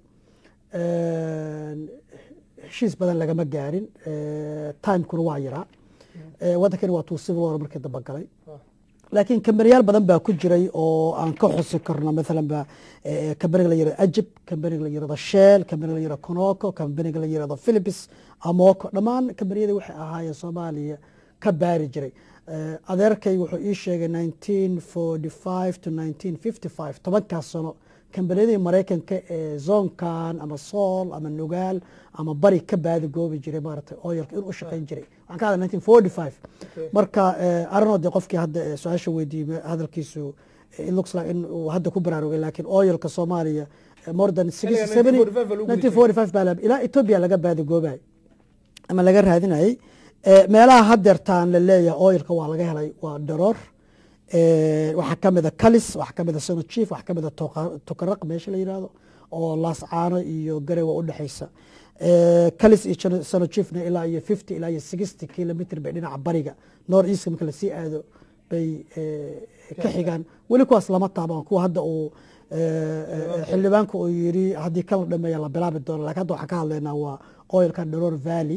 [SPEAKER 3] heshiis badan lagama gaarin timekuna waa yaraa waddankani waa tuu civil war markii daba galay laakiin kambanyaal badan baa ku jiray oo aan ka xusi karno maalan ba kambaniga la yirahdo Ajib kambaniga la yirahdo Shell kambaniga la yirahdo Conoco kambaniga la yirahdo Philips Amoco dhammaan kambaniyada waxay ahaayeen Soomaaliya ka baari jiray adeerkay wuxuu ii sheegay 1945 to 1955 tobankaas sano kambaniyadii Mareykanka ee zoonkan ama Sool ama Nugaal ama bari ka baadi goobi jiray maartay oilka inuu shaqeyn jiray waxaan ka hadlay 1945 marka arnood qofkii hadda su'aasha weydiiyay hadalkiisu it looks like in uu hadda ku baraarugay laakiin oilka Soomaaliya more than 1945 baa ilaa Ethiopia laga baadi goobay ama laga raadinayay meelaha hadeertaan la leeyahay oilka waa laga helay waa daroor waxaa ka mid ah Kalis waxaa ka mid ah Sano Chief waxaa ka mid ah Tukaraq meesha la yiraahdo oo Laascaano iyo Garowe u dhaxaysa Kalis iyo Sano Chiefna ilaa iyo 50 ilaa iyo 60 kilometer bay dhinaca bariga north east marka la sii aado bay ka xigaan weli kuwaas lama taaban kuwa hadda uu xildhibaanku uu yiri haddii kala dhameeya la bilaabi doono laakiin hadda waxaan ka hadlaynaa waa oilka Daroor Valley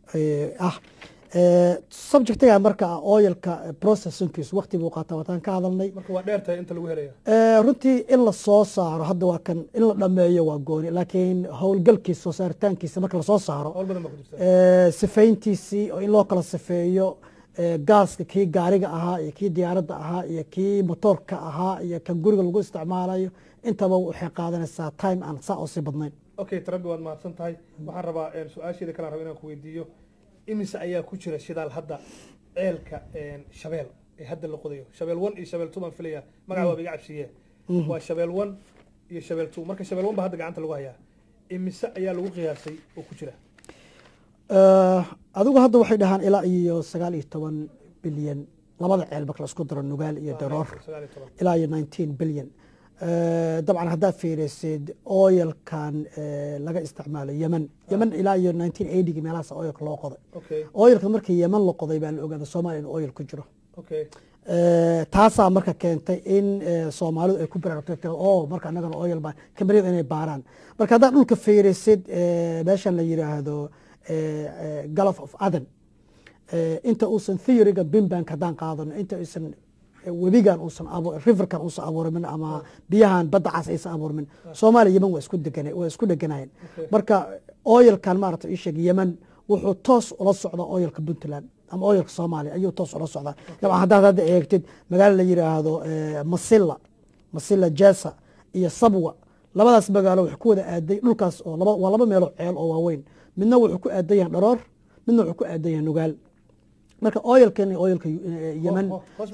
[SPEAKER 3] subjectiga marka oilka processingkiis waqti buu qaataa wataan ka hadalnay
[SPEAKER 1] marka waa dheertahay inta lagu helayo
[SPEAKER 3] runtii in la soo saaro hadda waa kan in la dhameeyo waa gooni laakiin howlgalkiisa soo saaritaankiisa marka la soo saaro sifayntiisii oo in loo kala sifeeyo gaaska kii gaariga ahaa iyo kii diyaaradda ahaa iyo kii motorka ahaa iyo kan guriga lagu isticmaalayo intaba waxay qaadanaysaa time aan saa oo sii badnayn
[SPEAKER 1] okay tarabi waad mahadsan tahay waxaan rabaa su-aasheeda kale rabo inaan ku weydiiyo imise ayaa ku jira shidaal hadda ceelka Shabeel ee hadda la qodayo Shabeel 1 iyo Shabeel 2 baan filaya magaca waa iga cabsiye waa Shabeel 1 iyo Shabeel 2 marka Shabeel 1 ba hadda gacanta lagu hayaa imise ayaa lagu qiyaasay oo ku jira
[SPEAKER 3] adigu hadda waxay dhahaan ilaa iyo 19 bilyan labada ceel marka la isku daro Nugaal iyo Daroor ilaa iyo 19 bilyan dabcan haddaa fiirisid oilkan laga isticmaalay Yemen ilaa iyo 1980 meelahaas oilka loo qoday oilka markii Yemen la qoday baa la ogaaday Soomaaliya in oil ku jiro taasaa marka keentay in Soomaalidu ay ku baraarugtay oo marka annagana oil baa kambaniyada inay baaraan marka haddaa dhulka fiirisid meeshan la yiraahdo Gulf of Aden inta uusan theoryga Bimbank haddaan qaadano inta uusan webigan uusan riverkan uusan abuurmin ama biyahan badda cas aysan abuurmin Soomaaliya Yemen waa isku deganayeen marka oilkan maaragtay ii sheeg Yemen wuxuu toos ula socdaa oilka Puntland ama oilka Soomaaliya ayuu toos ula socdaa dabcan haddaad eegtid magaalo la yiraahdo Masilla Jasa iyo Sabwa labadaas magaalo wax ku wada aaday dhulkaas oo waa laba meelo ceel oo waaweyn midna wuxuu ku aaday Daroor midna wuxuu ku aaday Nugaal marka oilkan oilka Yemen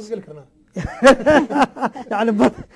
[SPEAKER 3] يعني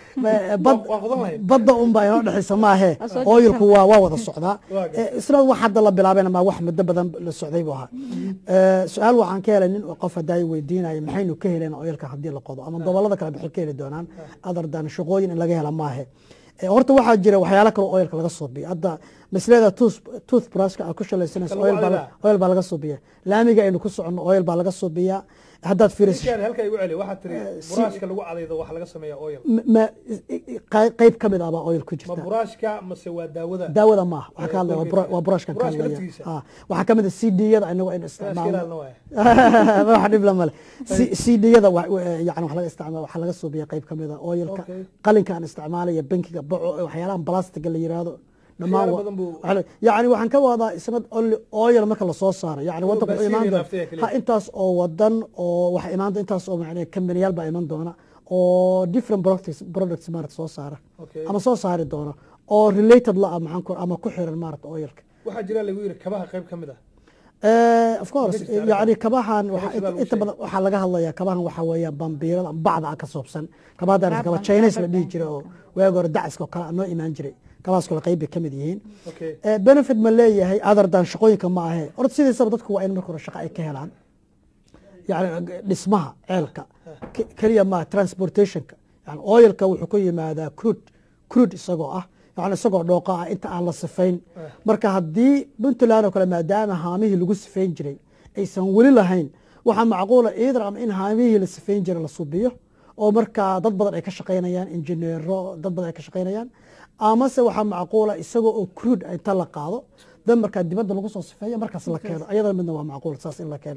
[SPEAKER 3] بدda un baa inoo dhexaysa maahe oilku waa wada socdaa isla wax hadda la bilaabeen ama wax muddo badan la socday buu ahaa su-aal waxaan ka helay nin qof hadda ay weydiinaya maxaynu ka heleen oilka haddii la qodo ama gobolada kale maxay ka heli doonaan adardan shaqooyin in laga hela maahe horta waxaa jira waxyaalo kale oo oilka laga soo biyo hadda maslada toothbrushka aad ku shalaysanayso oil baa laga soo biya laamiga aynu ku soconno oil baa laga soo biyaa haddaad fiiriso
[SPEAKER 1] halka igu celi waxa tiri buraashka lagu cadaydo wax laga sameeyaa oil
[SPEAKER 3] qayb kamid ah baa oil ku jirta
[SPEAKER 1] ma buraashka mase waa
[SPEAKER 3] daawada ma waxa ka hadlaya waa buraashka waxa kamid ah CD-yada inagu aynu isticmaalno waxa dhib lama leh CD-yada yani wax laga isticmaalo waxa laga soo biyaa qayb kamid ah oilka qalinka aan isticmaalaya bankiga waxyaalaha plastic la yiraahdo يعني waxaan ka wadaa isnad oil marka la soo saaro yani wadanku imaanada ha intaas oo wadan oo wax imaanada intaas oo macna kambaniyal baa iman doona oo different products maar soo saara ama soo saari doona oo related la ah maxaan ku ama ku xiran maarata oilka
[SPEAKER 1] waxaa jira lagu yiri kabaha qayb ka mid ah
[SPEAKER 3] of course yani kabahan inta badan waxaa laga hadlayaa kabahan waxaa weeyaan bambiirada bacda ka soobsan kabaha daaris kaba Chinese la dhihi jiray oo waag hore daciska oo kale noo imaan jiray kabaas kale qayb ka mid yihiin benefit ma leeyahay other than shaqooyinka ma ahe horta sidiisaba dadku waa in marka hore shaqo ay ka helaan yani dhismaha ceelka kaliya ma transportationka yani oilka wuxuu ku yimaadaa crude isagoo ah يعني isagoo dhooqa ah inta aan la sifayn marka haddii Puntland oo kale maadaama haamihii lagu sifayn jiray aysan weli lahayn waxaa macquula either ama in haamihii la sifayn jiray la subiyo oo markaa dad badan ay ka shaqaynayaan injineero dad badan ay ka shaqaynayaan amase waxaa macquula isagoo oo crude inta la qaado dan markaa dibadda lagu soo sifeeyo markaas la keeno ayadana midna waa macquul saas in la keeno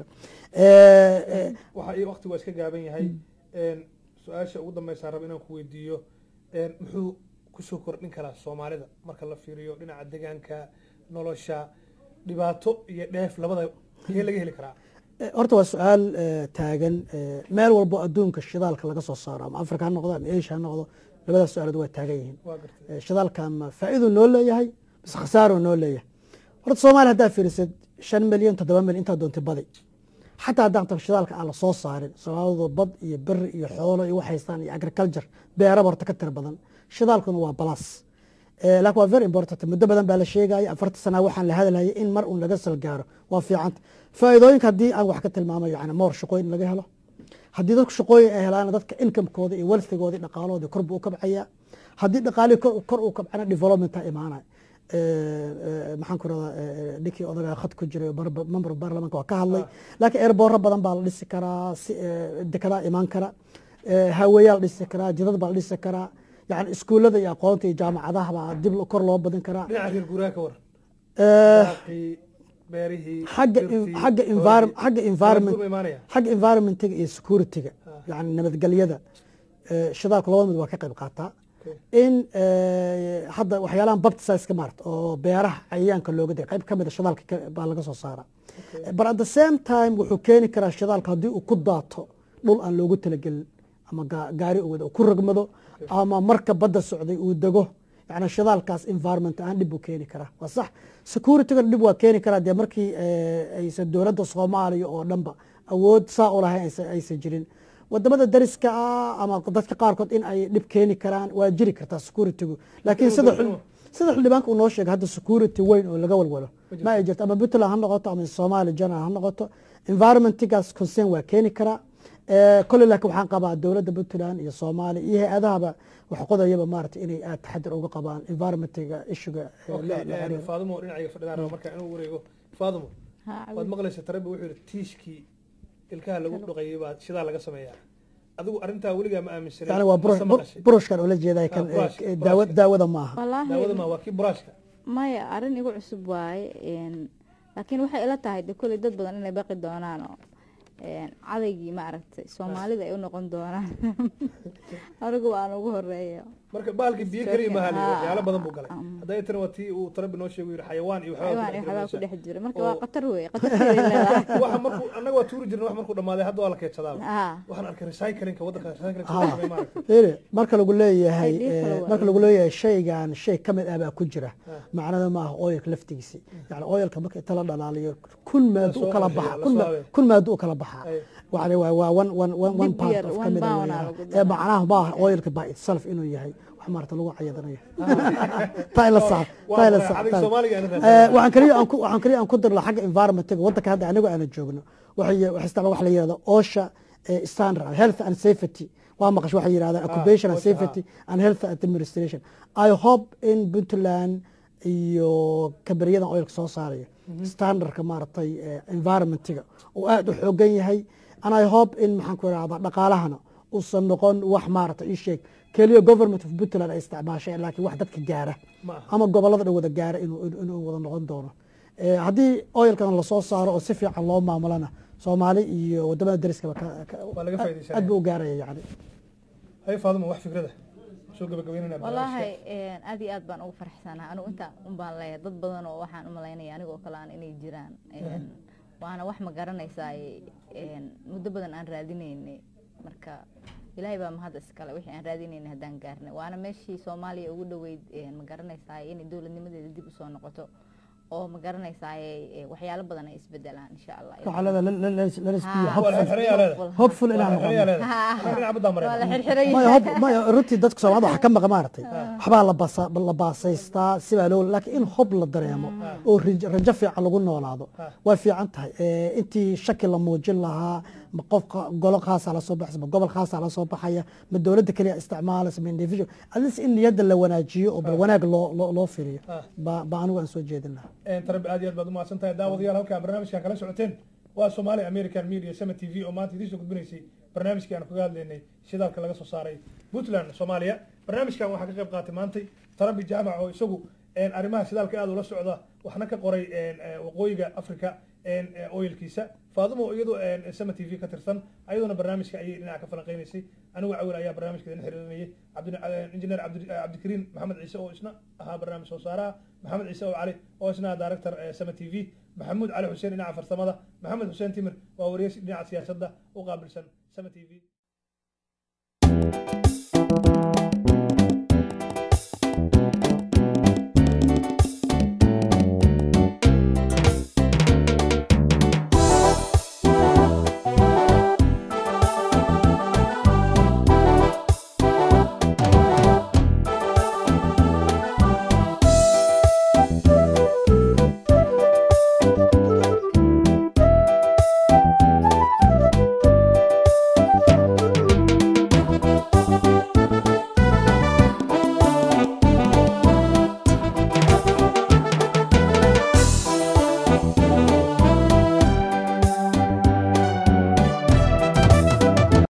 [SPEAKER 1] waxa ay waqtigu iska gaaban yahay su-aasha ugu dambaysa rab inaan ku weydiiyo muxuu kusoo kordhin karaa Soomaalida marka la fiiriyo dhinaca deegaanka nolosha dhibaato iyo dheef labada ee laga heli karaa
[SPEAKER 3] horta waa su'aal taagan meel walbo adduunka shidaalka laga soo saaro ama Afrika ha noqdo ama Asia ha noqdo labada su'aalood waa taagan yihiin shidaalka ma faa'iido noo leeyahay mise khasaaro noo leeyahay horta Soomaaliya hadaa fiirisid 5 milyan 7 milyan inta doonta badi حتى هذا shidaalka aan la soo saarin Soomaalidu bad iyo bari iyo xoolo iyo wax haystaan iyo agriculture beero barta ka tir badan shidaalkuna waa balas laakiin waa very important muddo badan baa la sheegay 40 sano waxaan la hadalay in mar uu laga sal gaaro waa fiican faa'iidooyinka hadii aan wax ka tilmaamayo yani moor shaqooyin laga helo hadii dadku shaqooyin ay helaan dadka income-kooda iyo wealth-gooda dhaqaalooda kor buu u kabcaya hadii dhaqaalihi kor uu kabcana development imaanay maxaan ku radaa ninkii odaga khad ku jiray member baarlamaanka waa ka hadlay laakiin airport badan baa la dhisi karaa dekada imaan kara hawayaal dhisi karaa jidad baa la dhisi karaa yani iskuulada iyo aqoonta iyo jaamacadaha baa dib kor loo badin karaa
[SPEAKER 1] dhinaca reer guuraaga ka war beerihii
[SPEAKER 3] xagga environmentiga iyo securityga yani nabadgelyada shidaalku labada mid waa ka qayb qaataa in hadda waxyaalahan baptisize maarta oo beeraha cayayaanka looga day qayb kamid shidaalka baa laga soo saara but at the same time wuxuu keeni karaa shidaalka haddii uu ku daato dhul aan loogu talagelin ama gaari uu wado ku ragmado ama marka badda socday uu dego yani shidaalkaas environment aan dib u keeni karaa waa sax securityga dib waa keeni karaa dee markii aysan dowladda Soomaaliya oo dhanba awood saa u lahayn aysan jirin wadamada dariska ah ama dadka qaarkood in ay dib keeni karaan waa jiri kartaa securitygu laakiin sida xildhibaanka uu noo sheegay hadda security weyn oo laga walwalo ma ay jirto ama Puntland ha noqoto ama Soomaaliya general ha noqoto environmentigaas concern waa keeni karaa كل لك وحان قبا الدولة بنتلان يا صومالي إيه هذا wax qodayaba maartay inay aad taxadir uga qabaan environmentiga issuega
[SPEAKER 1] faadimo dhinaciga fadhiyaan marka inuu wareego faadimo waad maqlaysaa tarbi wuxuu yiri tiishkii ilkaha lagu dhaqayay baa shidaa laga sameeyaa adigu arinta waliga ma aaminsanay
[SPEAKER 3] yani waa brushkan oo la jeeday kan daawada maaha
[SPEAKER 1] waa kii brushka
[SPEAKER 5] maya arin igu cusub waaye laakiin waxay ila tahay kulli dad badan inay baqi doonaan cadaygii ma aragtay Soomaalida ay u noqon doonaan anigu waan ugu horeeyo
[SPEAKER 1] marka baalki biyo kariim ma hali waxyaalo badan buu galay haday tan watii uu tarbi noo sheegay xayawaan iyo
[SPEAKER 5] waxa ku dhex jira marka waa qatar weey
[SPEAKER 1] waxa markuu anaga waa tuuri jirnay wax markuu dhamaaday hadda waa la keedsadaa waxaan arkay recycling-ka waddanka recycling ma aragtay
[SPEAKER 3] marka lagu leeyahay shaygan shay kamid ah baa ku jira macnaheedu ma aha oil laftigiisa yani oilka marka inta la dhalaaliyo kun maad u kala baxa يعني one part of كمية معناه ما oil by itself إنه يهي وحمارة لو عيدنا طايل الصعب وعن كريه أن كدر لحق environment وده كهذا أنا جوجنا وحستعمل واحد يهذا OSHA standard health and safety وما قش واحد يهذا occupation and safety and health administration I hope in Puntland iyo kabariyada oilka soo saaraya standardka maartay environmentiga oo aad u xoogan yahay and I hope in maxaan ku raacdaa dhaqaalahana uu san noqon wax maartay ii sheeg kaliya government of Puntland ay isticmaashay laakiin wax dadka gaara ama gobolada wada gaara inuu wada noqon doono haddii oilkan la soo saaro oo si fiican loo maamulana Soomaali iyo wadamada dariska
[SPEAKER 1] waa laga faa'iideysan
[SPEAKER 3] aad buu gaaraya yani
[SPEAKER 1] hay faadimo wax fikrada
[SPEAKER 5] والله أدي أدبان أو فرحسنا أنا وأنت بان لا ضد بدن وواحد أملايني يعني وكلان إني جيران وأنا واحد مقارنة يساي مدة بدن أنا راديني إني مركا ilaahay baa mahad iskale wixii aan raadinayna haddaan gaarnay waana meeshii soomaaliya ugu dhoweyd ma garanaysaa inay dowladnimadeeda dib usoo noqoto oo ma garanaysaa waxyaalo badan ay isbedelaan insha allah
[SPEAKER 3] hopeful inaan maya runtii dadka soomaalida waxa ka maqan maaragtay waxbaa la baasaystaa sibaa loo laakiin in hob la dareemo oo rajo fiican lagu noolaado way fiican tahay intii shaki la muujin lahaa ma qofka golo khaasaa la soo baxaysa ma gobol khaasaa la soo baxaya ma dowladda keliya isticmaalaysa ma individual atleast in niyadda la wanaajiyo oo bal wanaag loo firiyo ba anigu aan soo jeedin lahaa
[SPEAKER 1] tarabi aad iyo aad baad umahadsan tahay daawadayaal halkaa barnaamijkan kala socoteen waa Somali American Media Summit TV oo maanta idiin soo gudbinaysay barnaamijkii aan kaga hadlaynay shidaalka laga soo saaray Puntland Soomaaliya barnaamijkan waxaa ka qayb qaatay maanta tarabi jaamac oo isagu arrimaha shidaalka aad ula socda waxna ka qoray waqooyiga Afrika oilkiisa Faadumo iyadoo Summit TV ka tirsan ayaduna barnaamijka ayay dhinaca ka falanqeynaysay anigu awil ayaa barnaamijka idin xiriirinayay injineer Cabdikariin Maxamed Ciise oo isna ahaa barnaamij soo saaraha Maxamed Ciise oo Cali oo isna director Summit TV محمود علي حسين dhinaca farsamada محمد حسين تيمر waa wariyay dhinaca siyaasadda u qaabilsan Summit TV